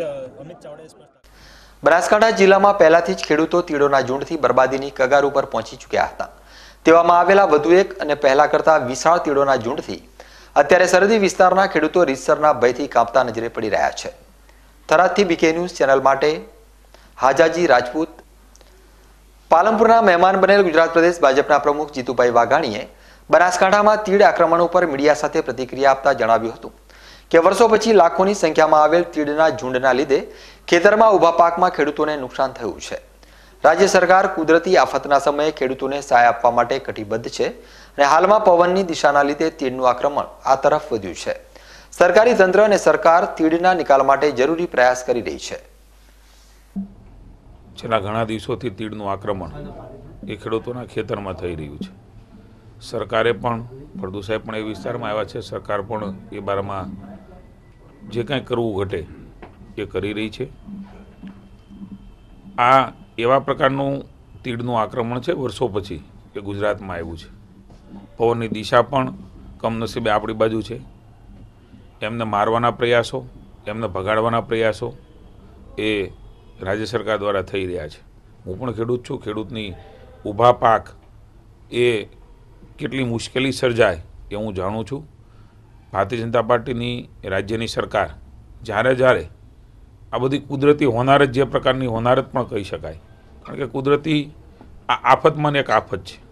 બનાસકાંઠા જિલ્લામાં પહેલાથી જ ખેડૂતો તીડોના ઝુંડથી બરબાદીની કગાર ઉપર પહોંચી ચૂક્યા હતા. તેવામાં આવેલા વધુ એક અને પહેલા કરતા વિશાળ તીડોના ઝુંડથી અત્યારે સરહદી વિસ્તારના ખેડૂતો રીતસરના ભયથી કાંપતા નજરે પડી રહ્યા છે. થરાદથી બીકે ન્યૂઝ ચેનલ માટે હાજાજી રાજપૂત. પાલનપુરના મહેમાન બનેલ ગુજરાત પ્રદેશ ભાજપના પ્રમુખ જીતુભાઈ વાઘાણીએ બનાસકાંઠામાં તીડ આક્રમણ ઉપર મીડિયા સાથે પ્રતિક્રિયા આપતા જણાવ્યું હતું કે વર્ષો પછી લાખોની સંખ્યામાં આવેલ તીડના ઝુંડના લીધે ખેતરમાં ઊભા પાકમાં ખેડૂતોને નુકસાન થયું છે. રાજ્ય સરકાર કુદરતી આફતના સમયે ખેડૂતોને સહાય આપવા માટે કટિબદ્ધ છે અને હાલમાં પવનની દિશાના લીધે તીડનું આક્રમણ આ તરફ વધ્યું છે. સરકારી તંત્ર અને સરકાર તીડના નિકાલ માટે જરૂરી પ્રયાસ કરી રહી છે. છેલ્લા ઘણા દિવસોથી તીડનું આક્રમણ એ ખેડૂતોના ખેતરમાં થઈ રહ્યું છે. સરકારે પણ ફળદુ સાહેબ પણ એ વિસ્તારમાં આવ્યા છે. સરકાર પણ એ બારમાં જે કાંઈ કરવું ઘટે એ કરી રહી છે. આ એવા પ્રકારનું તીડનું આક્રમણ છે વર્ષો પછી એ ગુજરાતમાં આવ્યું છે. પવનની દિશા પણ કમનસીબે આપણી બાજુ છે. એમને મારવાના પ્રયાસો, એમને ભગાડવાના પ્રયાસો એ રાજ્ય સરકાર દ્વારા થઈ રહ્યા છે. હું પણ ખેડૂત છું. ખેડૂતની ઊભા પાક એ કેટલી મુશ્કેલી સર્જાય એ હું જાણું છું. ભારતીય જનતા પાર્ટીની રાજ્યની સરકાર જ્યારે આ બધી કુદરતી હોનારત, જે પ્રકારની હોનારત પણ કહી શકાય, કારણ કે કુદરતી આ આફતમાં એક આફત છે,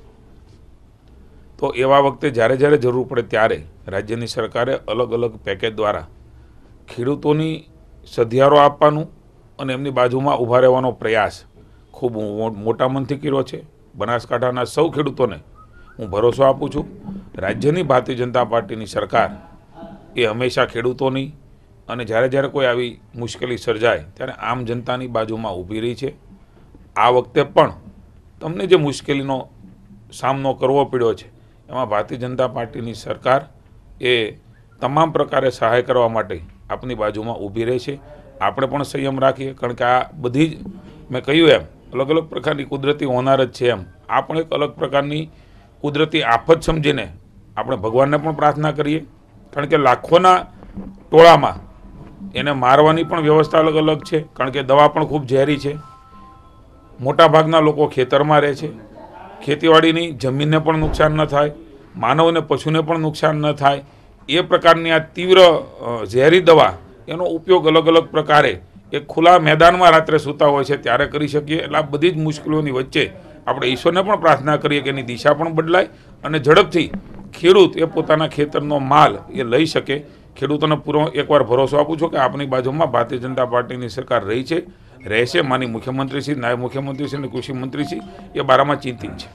તો એવા વખતે જ્યારે જરૂર પડે ત્યારે રાજ્યની સરકારે અલગ અલગ પેકેજ દ્વારા ખેડૂતોની સધિયારો આપવાનું અને એમની બાજુમાં ઊભા રહેવાનો પ્રયાસ ખૂબ મોટા મનથી કર્યો છે. બનાસકાંઠાના સૌ ખેડૂતોને હું ભરોસો આપું છું, રાજ્યની ભારતીય જનતા પાર્ટીની સરકાર એ હંમેશા ખેડૂતોની અને જ્યારે કોઈ આવી મુશ્કેલી સર્જાય ત્યારે આમ જનતાની બાજુમાં ઊભી રહી છે. આ વખતે પણ તમને જે મુશ્કેલીનો સામનો કરવો પડ્યો છે એમાં ભારતીય જનતા પાર્ટીની સરકાર એ તમામ પ્રકારે સહાય કરવા માટે આપની બાજુમાં ઊભી રહે છે. આપણે પણ સંયમ રાખીએ, કારણ કે આ બધી જ મેં કહ્યું એમ અલગ અલગ પ્રકારની કુદરતી હોનારત છે, એમ આ પણ એક અલગ પ્રકારની કુદરતી આફત સમજીને આપણે ભગવાનને પણ પ્રાર્થના કરીએ, કારણ કે લાખોના ટોળામાં એને મારવાની પણ વ્યવસ્થા અલગ અલગ છે, કારણ કે દવા પણ ખૂબ ઝેરી છે. મોટાભાગના લોકો ખેતરમાં રહે છે. ખેતીવાડીની જમીનને પણ નુકસાન ન થાય, માનવને પશુને પણ નુકસાન ન થાય એ પ્રકારની આ તીવ્ર ઝેરી દવા એનો ઉપયોગ અલગ અલગ પ્રકારે એક ખુલ્લા મેદાનમાં રાત્રે સૂતા હોય છે ત્યારે કરી શકીએ. એટલે આ બધી જ મુશ્કેલીઓની વચ્ચે આપણે ઈશ્વરને પણ પ્રાર્થના કરીએ કે એની દિશા પણ બદલાય અને ઝડપથી ખેડૂત એ પોતાના ખેતરનો માલ એ લઈ શકે. ખેડૂતોને પૂરો એકવાર ભરોસો આપું છું કે આપની બાજુમાં ભારતીય જનતા પાર્ટીની સરકાર રહી છે, રહેશે. માની મુખ્યમંત્રીશ્રી, નાયબ મુખ્યમંત્રીશ્રી અને કૃષિ મંત્રીશ્રી એ બારામાં ચિંતિત છે.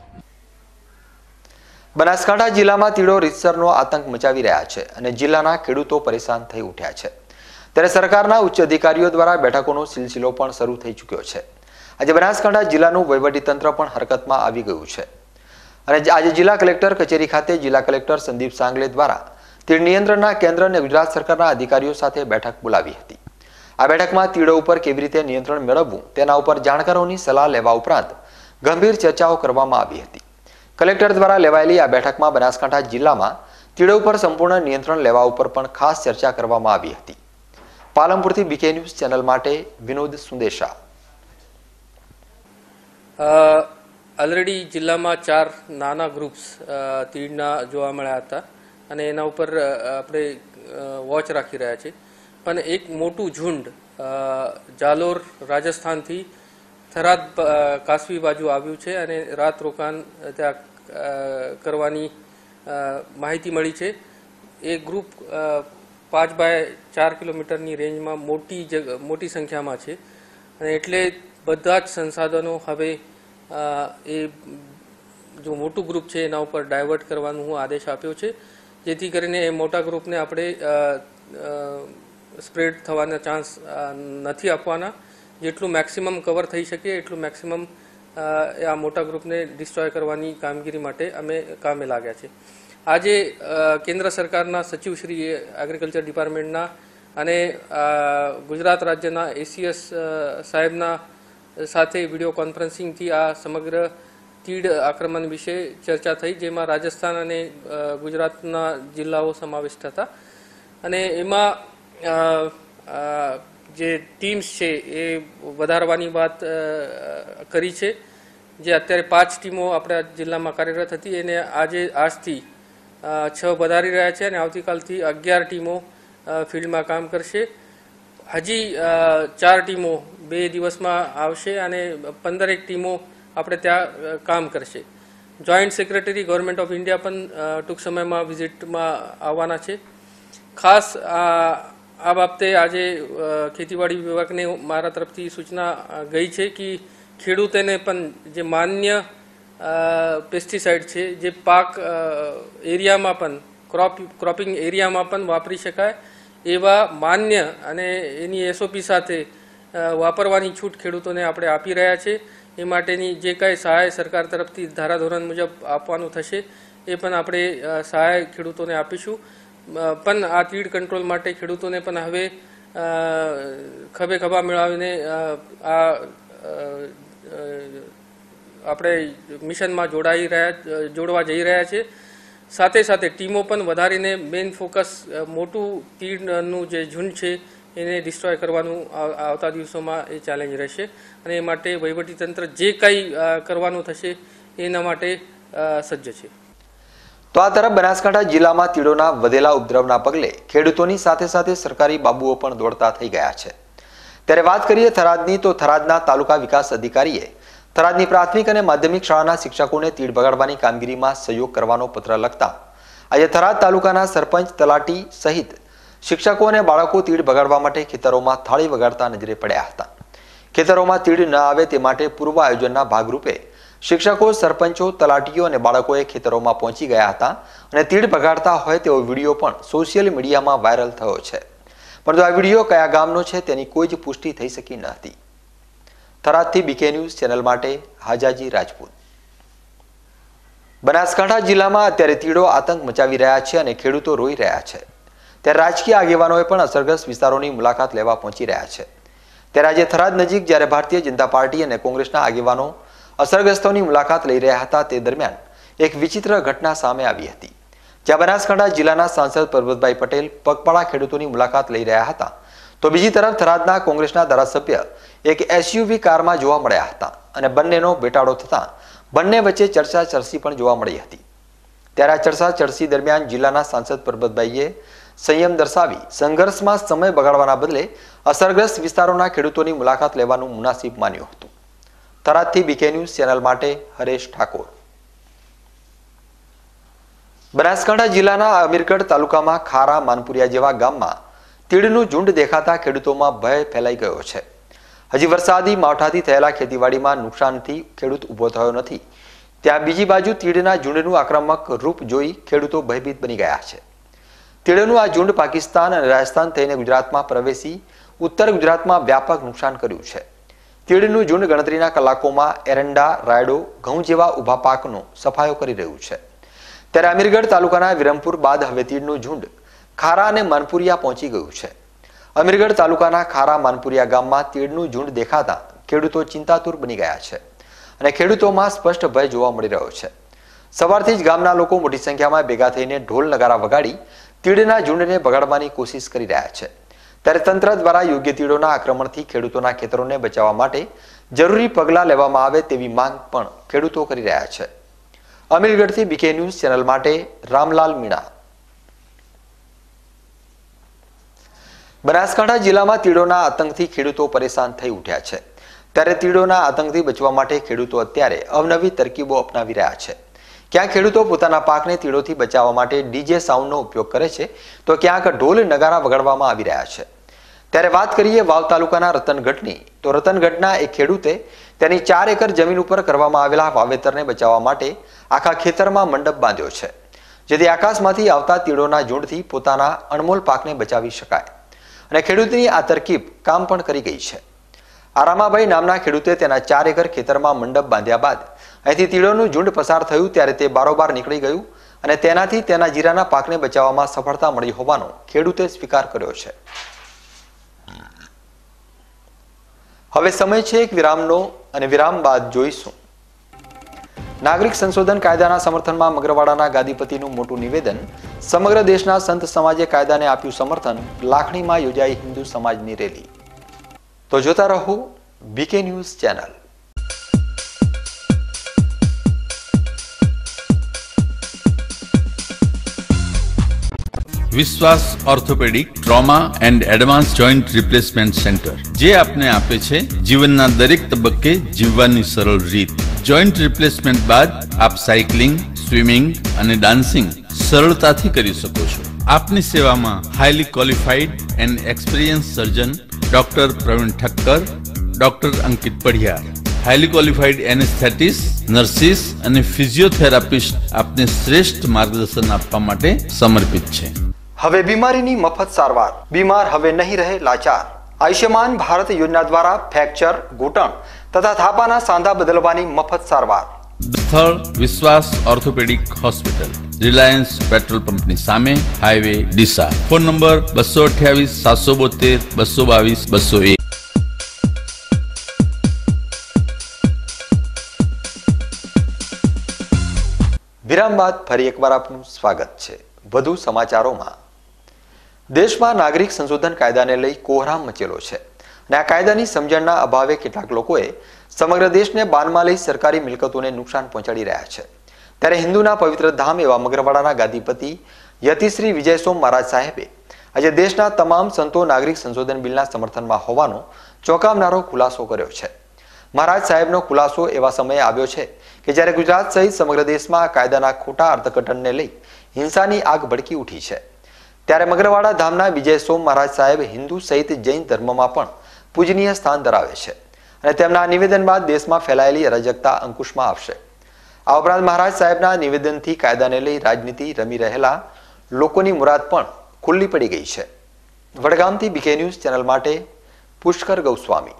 બનાસકાંઠા જિલ્લામાં તીડો રીતસરનો આતંક મચાવી રહ્યા છે અને જિલ્લાના ખેડૂતો પરેશાન થઈ ઉઠ્યા છે. ત્યારે સરકારના ઉચ્ચ અધિકારીઓ દ્વારા બેઠકોનો સિલસિલો પણ શરૂ થઈ ચૂક્યો છે. આજે બનાસકાંઠા જિલ્લાનું વહીવટીતંત્ર પણ હરકતમાં આવી ગયું છે અને આજે જિલ્લા કલેક્ટર કચેરી ખાતે જિલ્લા કલેક્ટર સંદીપ સાંગલે દ્વારા તીડ નિયંત્રણના કેન્દ્ર અને ગુજરાત સરકારના અધિકારીઓ સાથે બેઠક બોલાવી હતી. આ બેઠકમાં તીડો ઉપર કેવી રીતે નિયંત્રણ મેળવવું તેના ઉપર જાણકારોની સલાહ લેવા ઉપરાંત ગંભીર ચર્ચાઓ કરવામાં આવી હતી. કલેક્ટર દ્વારા લેવાયેલી આ બેઠકમાં બનાસકાંઠા જિલ્લામાં તીડો ઉપર સંપૂર્ણ નિયંત્રણ લેવા ઉપર પણ ખાસ ચર્ચા કરવામાં આવી હતી. પાલનપુરથી બીકે ન્યૂઝ ચેનલ માટે વિનોદ સુંદેશા. ઓલરેડી જિલ્લામાં 4 નાના ગ્રુપ્સ તીડના જોવા મળ્યા હતા અને એના ઉપર આપણે વોચ રાખી રહ્યા છીએ. પણ એક મોટું ઝુંડ જાલોર રાજસ્થાનથી થરાદ કાસવી બાજુ આવ્યું છે અને રાત રોકાણ ત્યાં કરવાની માહિતી મળી છે. એ ગ્રુપ 5 બાય 4 કિલોમીટરની રેન્જમાં મોટી સંખ્યામાં છે અને એટલે બધા જ સંસાધનો હવે એ જો મોટું ગ્રુપ છે એના ઉપર ડાયવર્ટ કરવાનું હું આદેશ આપ્યો છે, જેથી કરીને એ મોટા ગ્રુપને આપણે સ્પ્રેડ થવાના ચાન્સ નથી આપવાના. જેટલું મેક્સિમમ કવર થઈ શકે એટલું મેક્સિમમ આ મોટા ગ્રુપને ડિસ્ટ્રોય કરવાની કામગીરી માટે અમે કામે લાગ્યા છે. આજે કેન્દ્ર સરકારના સચિવશ્રી એગ્રીકલ્ચર ડિપાર્ટમેન્ટના અને ગુજરાત રાજ્યના એસીએસ સાહેબના સાથે વિડીયો કોન્ફરન્સિંગથી આ સમગ્ર તીડ આક્રમણ વિશે ચર્ચા થઈ, જેમાં રાજસ્થાન અને ગુજરાતના જિલ્લાઓ સમાવિષ્ટ હતા અને એમાં જે ટીમ્સ છે એ વધારવાની વાત કરી છે. જે અત્યારે 5 ટીમો આપણા જિલ્લામાં કાર્યરત હતી એને આજથી 6 વધારી રહ્યા છે અને આવતીકાલથી 11 ટીમો ફિલ્ડમાં કામ કરશે. હજી 4 ટીમો 2 દિવસમાં આવશે અને 15 ટીમો આપણે ત્યાં કામ કરશે. Joint secretary government of India પણ ટૂંક સમયમાં વિઝિટમાં આવવાના છે. ખાસ આ બાબતે આજે ખેતીવાડી વિભાગને મારા તરફથી સૂચના ગઈ છે કે ખેડૂતોને પણ જે માન્ય પેસ્ટિસાઇડ છે જે પાક એરિયામાં પણ ક્રોપિંગ એરિયામાં પણ વાપરી શકાય એવા માન્ય અને એની SOP સાથે વાપરવાની છૂટ ખેડૂતોને આપણે આપી રહ્યા છે. એ માટેની જે કાંઈ સહાય સરકાર તરફથી ધારાધોરણ મુજબ આપવાનું થશે એ પણ આપણે સહાય ખેડૂતોને આપીશું. પણ આ તીડ કંટ્રોલ માટે ખેડૂતોને પણ હવે ખભે ખભા મેળવીને આ આપણે મિશનમાં જોડવા જઈ રહ્યા છે. સાથે સાથે ટીમો પણ વધારીને મેઇન ફોકસ મોટું તીડનું જે ઝુંડ છે એને ડિસ્ટ્રોય કરવાનું આવતા દિવસોમાં એ ચેલેન્જ રહેશે અને એ માટે વહીવટીતંત્ર જે કંઈ કરવાનું થશે એના માટે સજ્જ છે. તો આ તરફ બનાસકાંઠા જિલ્લામાં તીડોના વધેલા ઉપદ્રવના પગલે ખેડૂતોની સાથે સાથે સરકારી બાબુઓ પણ દોડતા થઈ ગયા છે. ત્યારે વાત કરીએ થરાદની, તો થરાદના તાલુકા વિકાસ અધિકારીએ થરાદની પ્રાથમિક અને માધ્યમિક શાળાના શિક્ષકોને તીડ બગાડવાની કામગીરીમાં સહયોગ કરવાનો પત્ર લખતા આજે થરાદ તાલુકાના સરપંચ, તલાટી સહિત શિક્ષકો અને બાળકો તીડ બગાડવા માટે ખેતરોમાં થાળી વગાડતા નજરે પડ્યા હતા. ખેતરોમાં તીડ ન આવે તે માટે પૂર્વ આયોજનના ભાગરૂપે શિક્ષકો, સરપંચો, તલાટીઓ અને બાળકોએ ખેતરોમાં પહોંચી ગયા હતા અને તીડ બગાડતા હોય તેવો વિડીયો પણ સોશિયલ મીડિયામાં વાયરલ થયો છે. પરંતુ આ વિડીયો કયા ગામનો છે તેની કોઈ જ પુષ્ટિ થઈ શકી ન હતી. થરાદથી BK ન્યૂઝ ચેનલ માટે હાજાજી રાજપૂત. બનાસકાંઠા જિલ્લામાં અત્યારે તીડો આતંક મચાવી રહ્યા છે અને ખેડૂતો રોઈ રહ્યા છે. ત્યારે રાજકીય આગેવાનોએ પણ અસરગ્રસ્ત વિસ્તારોની મુલાકાત લેવા પહોંચી રહ્યા છે. ત્યારે આજે થરાદ નજીક જ્યારે ભારતીય જનતા પાર્ટી અને કોંગ્રેસના આગેવાનો અસરગ્રસ્તોની મુલાકાત લઈ રહ્યા હતા તે દરમિયાન એક વિચિત્ર ઘટના સામે આવી હતી. જ્યાં બનાસકાંઠા જિલ્લાના સાંસદ પરબતભાઈ પટેલ પગપાળા ખેડૂતોની મુલાકાત લઈ રહ્યા હતા, તો બીજી તરફ થરાદના કોંગ્રેસના ધારાસભ્ય એક SUV કારમાં જોવા મળ્યા હતા અને બંનેનો બેટાડો થતા બંને વચ્ચે ચર્ચા-ચરસી પણ જોવા મળી હતી. ત્યારે આ ચર્ચા-ચરસી દરમિયાન જિલ્લાના સાંસદ પરબતભાઈએ સંયમ દર્શાવી સંઘર્ષમાં સમય બગાડવાના બદલે અસરગ્રસ્ત વિસ્તારોના ખેડૂતોની મુલાકાત લેવાનું મુનાસિબ માન્યું હતું. થરાદથી BK ન્યૂઝ ચેનલ માટે હરેશ ઠાકોર. બનાસકાંઠા જિલ્લાના અમીરગઢ તાલુકામાં ખારા, માનપુરિયા જેવા ગામમાં તીડનું ઝુંડ દેખાતા ખેડૂતોમાં ભય ફેલાઈ ગયો છે. હજી વરસાદી માવઠાથી થયેલા ખેતીવાડીમાં નુકસાનથી ખેડૂત ઊભો થયો નથી, ત્યાં બીજી બાજુ તીડના ઝુંડનું આક્રમક રૂપ જોઈ ખેડૂતો ભયભીત બની ગયા છે. તીડનું આ ઝુંડ પાકિસ્તાન અને રાજસ્થાન થઈને ગુજરાતમાં પ્રવેશી ઉત્તર ગુજરાતમાં વ્યાપક નુકસાન કર્યું છે. તીડનું ઝુંડ ગણતરીના કલાકોમાં એરંડા, રાયડો, ઘઉં જેવા ઊભા પાકનો સફાયો કરી રહ્યું છે. ત્યારે અમીરગઢ તાલુકાના વિરમપુર બાદ હવે તીડનું ઝુંડ ખારા અને માનપુરિયા પહોંચી ગયું છે. અમીરગઢ તાલુકાના ખારા, માનપુરિયા ગામમાં તીડનું ઝુંડ દેખાતા ખેડૂતો ચિંતાતુર બની ગયા છે અને ખેડૂતોમાં સ્પષ્ટ ભય જોવા મળી રહ્યો છે. સવારથી જ ગામના લોકો મોટી સંખ્યામાં ભેગા થઈને ઢોલ નગારા વગાડી તીડના ઝુંડને બગાડવાની કોશિશ કરી રહ્યા છે. ત્યારે તંત્ર દ્વારા યોગ્ય તીડોના આક્રમણથી ખેડૂતોના ખેતરોને બચાવવા માટે જરૂરી પગલાં લેવામાં આવે તેવી માંગ પણ ખેડૂતો કરી રહ્યા છે. અમીરગઢથી BK ન્યૂઝ ચેનલ માટે રામલાલ મીણા. બનાસકાંઠા જિલ્લામાં તીડોના આતંકથી ખેડૂતો પરેશાન થઈ ઉઠ્યા છે. ત્યારે તીડોના આતંકથી બચવા માટે ખેડૂતો અત્યારે અવનવી તરકીબો અપનાવી રહ્યા છે. ક્યાંક ખેડૂતો પોતાના પાકને તીડોથી બચાવવા માટે DJ સાઉન્ડનો ઉપયોગ કરે છે, તો ક્યાંક ઢોલ નગારા વગાડવામાં આવી રહ્યા છે. ત્યારે વાત કરીએ વાવ તાલુકાના રતનગઢની, તો રતનગઢના એક ખેડૂતે તેની 4 એકર જમીન ઉપર કરવામાં આવેલા વાવેતરને બચાવવા માટે આખા ખેતરમાં મંડપ બાંધ્યો છે, જેથી આકાશમાંથી આવતા તીડોના ઝુંડથી પોતાના અણમોલ પાકને બચાવી શકાય. અને ખેડૂતની આ તરકીબ કામ પણ કરી ગઈ છે. આરામાભાઈ નામના ખેડૂતે તેના 4 એકર ખેતરમાં મંડપ બાંધ્યા બાદ અહીંથી તીડોનું ઝુંડ પસાર થયું ત્યારે તે બારોબાર નીકળી ગયું અને તેનાથી તેના જીરાના પાકને બચાવવામાં સફળતા મળી હોવાનો ખેડૂતે સ્વીકાર કર્યો છે. હવે સમય છે એક વિરામનો અને વિરામ બાદ જોઈશું નાગરિક સંશોધન કાયદાના સમર્થનમાં મગરવાડાના ગાદીપતિનું મોટું નિવેદન. સમગ્ર દેશના સંત સમાજે કાયદાને આપ્યું સમર્થન. લાખણીમાં યોજાઈ હિન્દુ સમાજની રેલી. તો જોતા રહો BK news channel. Vishwas orthopaedic trauma and advance joint replacement centre, જે આપને આપે છે જીવનના દરેક તબક્કે જીવવાની સરળ રીત. જોઈન્ટ રિપ્લેસમેન્ટ બાદ આપ સાયકલિંગ, સ્વિમિંગ અને ડાન્સિંગ સરળતાથી કરી શકો છો. આપની સેવામાં highly qualified and experience surgeon doctor Pravin Thakkar, doctor Ankit Padhiyar, highly qualified anaesthetist, nurses અને ફિઝિયોથેરાપિસ્ટ આપને શ્રેષ્ઠ માર્ગદર્શન આપવા માટે સમર્પિત છે. હવે બીમારીની મફત સારવાર. બીમાર હવે નહીં રહે લાચાર. આયુષ્યમાન ભારત યોજના દ્વારા ફ્રેક્ચર, ઘૂંટણ તથા થાપાના સાંધા બદલવાની મફત સારવાર. સ્થળ વિશ્વાસ ઓર્થોપેડિક હોસ્પિટલ, રિલાયન્સ પેટ્રોલ પંપની સામે, હાઈવે ડીસા. Phone number 228 772 222 201. વિરામ બાદ ફરી એકવાર આપનું સ્વાગત છે. વધુ સમાચારોમાં. દેશમાં નાગરિક સંશોધન કાયદાને લઈ કોહરામ મચેલો છે અને આ કાયદાની સમજણના અભાવે કેટલાક લોકોએ સમગ્ર દેશને બાનમાં લઈ સરકારી મિલકતોને નુકસાન પહોંચાડી રહ્યા છે. ત્યારે હિન્દુના પવિત્ર ધામ એવા મગરવાડાના ગાદીપતિ યતિશ્રી વિજયસોમ મહારાજ સાહેબે આજે દેશના તમામ સંતો નાગરિક સંશોધન બિલના સમર્થનમાં હોવાનો ચોંકાવનારો ખુલાસો કર્યો છે. મહારાજ સાહેબનો ખુલાસો એવા સમયે આવ્યો છે કે જ્યારે ગુજરાત સહિત સમગ્ર દેશમાં આ કાયદાના ખોટા અર્થઘટનને લઈ હિંસાની આગ ભડકી ઉઠી છે. ત્યારે મગરવાડા ધામના વિજયસોમ મહારાજ સાહેબ હિન્દુ સહિત જૈન ધર્મમાં પણ પૂજનીય સ્થાન ધરાવે છે અને તેમના નિવેદન બાદ દેશમાં ફેલાયેલી અરાજકતા અંકુશમાં આવશે. આ ઉપરાંત મહારાજ સાહેબના નિવેદનથી કાયદાને લઈ રાજનીતિ રમી રહેલા લોકોની મુરાદ પણ ખુલ્લી પડી ગઈ છે. વડગામથી બીકે ન્યૂઝ ચેનલ માટે પુષ્કર ગૌસ્વામી.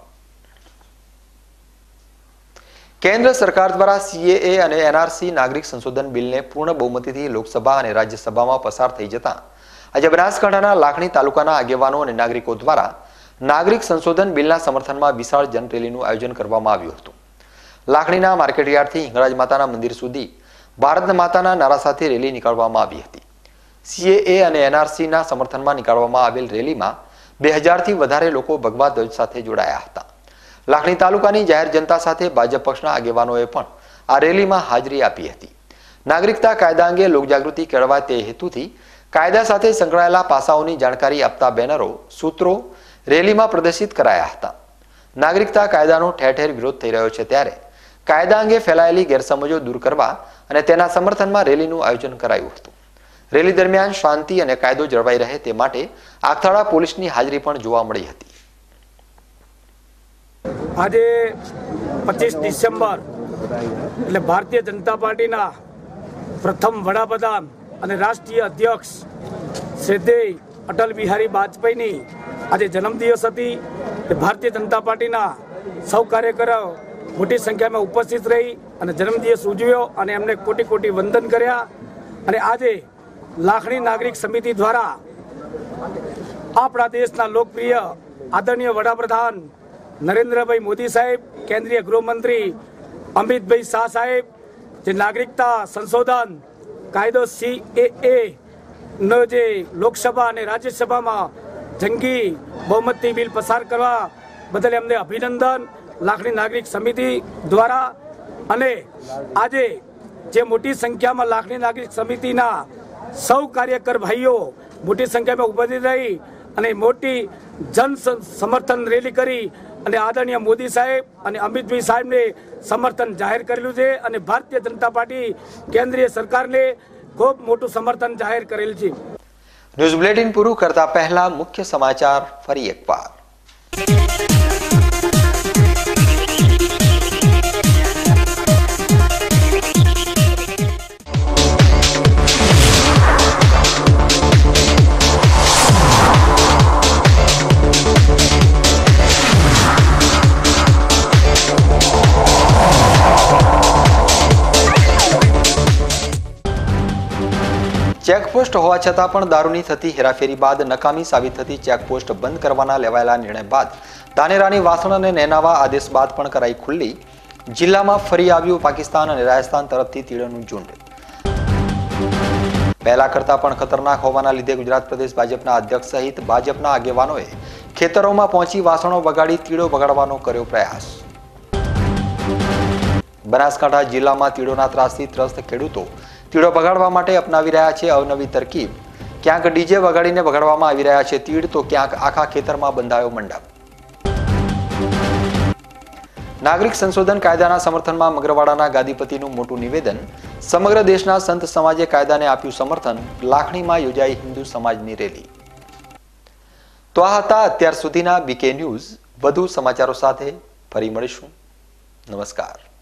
કેન્દ્ર સરકાર દ્વારા CAA અને NRC નાગરિક સંશોધન બિલને પૂર્ણ બહુમતીથી લોકસભા અને રાજ્યસભામાં પસાર થઈ જતા આજે બનાસકાંઠાના લાખણી તાલુકાના આગેવાનો અને નાગરિકો દ્વારા નાગરિક સંશોધન બિલના સમર્થનમાં વિશાળ જનરેલીનું આયોજન કરવામાં આવ્યું હતું. લાખણીના માર્કેટયાર્ડથી હિંગળાજ માતાના મંદિર સુધી ભારત માતાના નારા સાથે રેલી નીકાળવામાં આવી હતી. CAA અને NRCના સમર્થનમાં નીકાળવામાં આવેલ રેલીમાં 2000થી વધારે લોકો ભગવા ધ્વજ સાથે જોડાયા હતા. લાખણી તાલુકાની જાહેર જનતા સાથે ભાજપ પક્ષના આગેવાનોએ પણ આ રેલીમાં હાજરી આપી હતી. નાગરિકતા કાયદા અંગે લોકજાગૃતિ કેળવાય તે હેતુથી કાયદા સાથે સંકળાયેલા પાસાઓની જાણકારી આપતા બેનરો, સૂત્રો રેલીમાં પ્રદર્શિત કરાયા હતા. નાગરિકતા કાયદાનો ઠેર ઠેર વિરોધ થઈ રહ્યો છે ત્યારે કાયદા અંગે ફેલાયેલી ગેરસમજો દૂર કરવા અને તેના સમર્થનમાં રેલીનું આયોજન કરાયું હતું. રેલી દરમિયાન શાંતિ અને કાયદો જળવાઈ રહે તે માટે આગથાળા પોલીસની હાજરી પણ જોવા મળી હતી. આજે 25 ડિસેમ્બર એટલે ભારતીય જનતા પાર્ટીના પ્રથમ વડાપ્રધાન અને રાષ્ટ્રીય અધ્યક્ષ શ્રી અટલ બિહારી વાજપેયીની આજે જન્મદિવસ હતી. ભારતીય જનતા પાર્ટીના સૌ કાર્યકરો મોટી સંખ્યામાં ઉપસ્થિત રહી અને જન્મદિવસ ઉજવ્યો અને એમને કોટી કોટી વંદન કર્યા. અને આજે લાખણી નાગરિક સમિતિ દ્વારા આપણા દેશના લોકપ્રિય આદરણીય વડાપ્રધાન નરેન્દ્રભાઈ મોદી સાહેબ, કેન્દ્રીય ગૃહમંત્રી અમિતભાઈ શાહ સાહેબ જે નાગરિકતા સંશોધન કાયદો CAA નો જે લોકસભા અને રાજ્યસભામાં જંગી બહુમતી બિલ પસાર કરવા બદલ એમને અભિનંદન લાખણી નાગરિક સમિતિ દ્વારા. અને આજે જે મોટી સંખ્યામાં લાખણી નાગરિક સમિતિના સૌ કાર્યકર ભાઈઓ મોટી સંખ્યામાં ઉપસ્થિત રહી અને મોટી જન સમર્થન રેલી કરી અને આદરણીય મોદી સાહેબ અને અમિતભાઈ સાહેબને સમર્થન જાહેર કરેલું છે અને ભારતીય જનતા પાર્ટી કેન્દ્રીય સરકારને ખૂબ મોટું સમર્થન જાહેર કરેલ છે. ન્યૂઝ બુલેટિન પૂરું કરતા પહેલા મુખ્ય સમાચાર ફરી એકવાર. ચેકપોસ્ટ હોવા છતાં પણ દારૂની થતી હેરાફેરી બાદ નકામી સાબિત થતી ચેકપોસ્ટ બંધ કરવાના લેવાયેલા નિર્ણય બાદ ધાનેરાની વાસણ અને નેનાવા આદેશ બાદ પણ કરાઈ ખુલ્લી. જિલ્લામાં ફરી આવ્યું પાકિસ્તાન અને રાજસ્થાન તરફથી તીડનું ઝુંડ. પહેલા કરતા પણ ખતરનાક હોવાના લીધે ગુજરાત પ્રદેશ ભાજપના અધ્યક્ષ સહિત ભાજપના આગેવાનોએ ખેતરોમાં પહોંચી વાસણો વગાડી તીડો બગાડવાનો કર્યો પ્રયાસ. બનાસકાંઠા જિલ્લામાં તીડોના ત્રાસથી ત્રસ્ત ખેડૂતો તીડો બગાડવા માટે અપનાવી રહ્યા છે અવનવી તરકીબ. ક્યાંક ડીજે વગાડીને વગાડવામાં આવી રહ્યા છે તીડ, તો ક્યાંક આખા ખેતરમાં બંધાયો મંડપ. નાગરિક સંશોધન કાયદાના સમર્થનમાં મગરવાડાના ગાદીપતિનું મોટું નિવેદન. સમગ્ર દેશના સંત સમાજે કાયદાને આપ્યું સમર્થન. લાખણીમાં યોજાઈ હિન્દુ સમાજની રેલી. તો આ હતા અત્યાર સુધીના બીકે ન્યૂઝ. વધુ સમાચારો સાથે ફરી મળીશું. નમસ્કાર.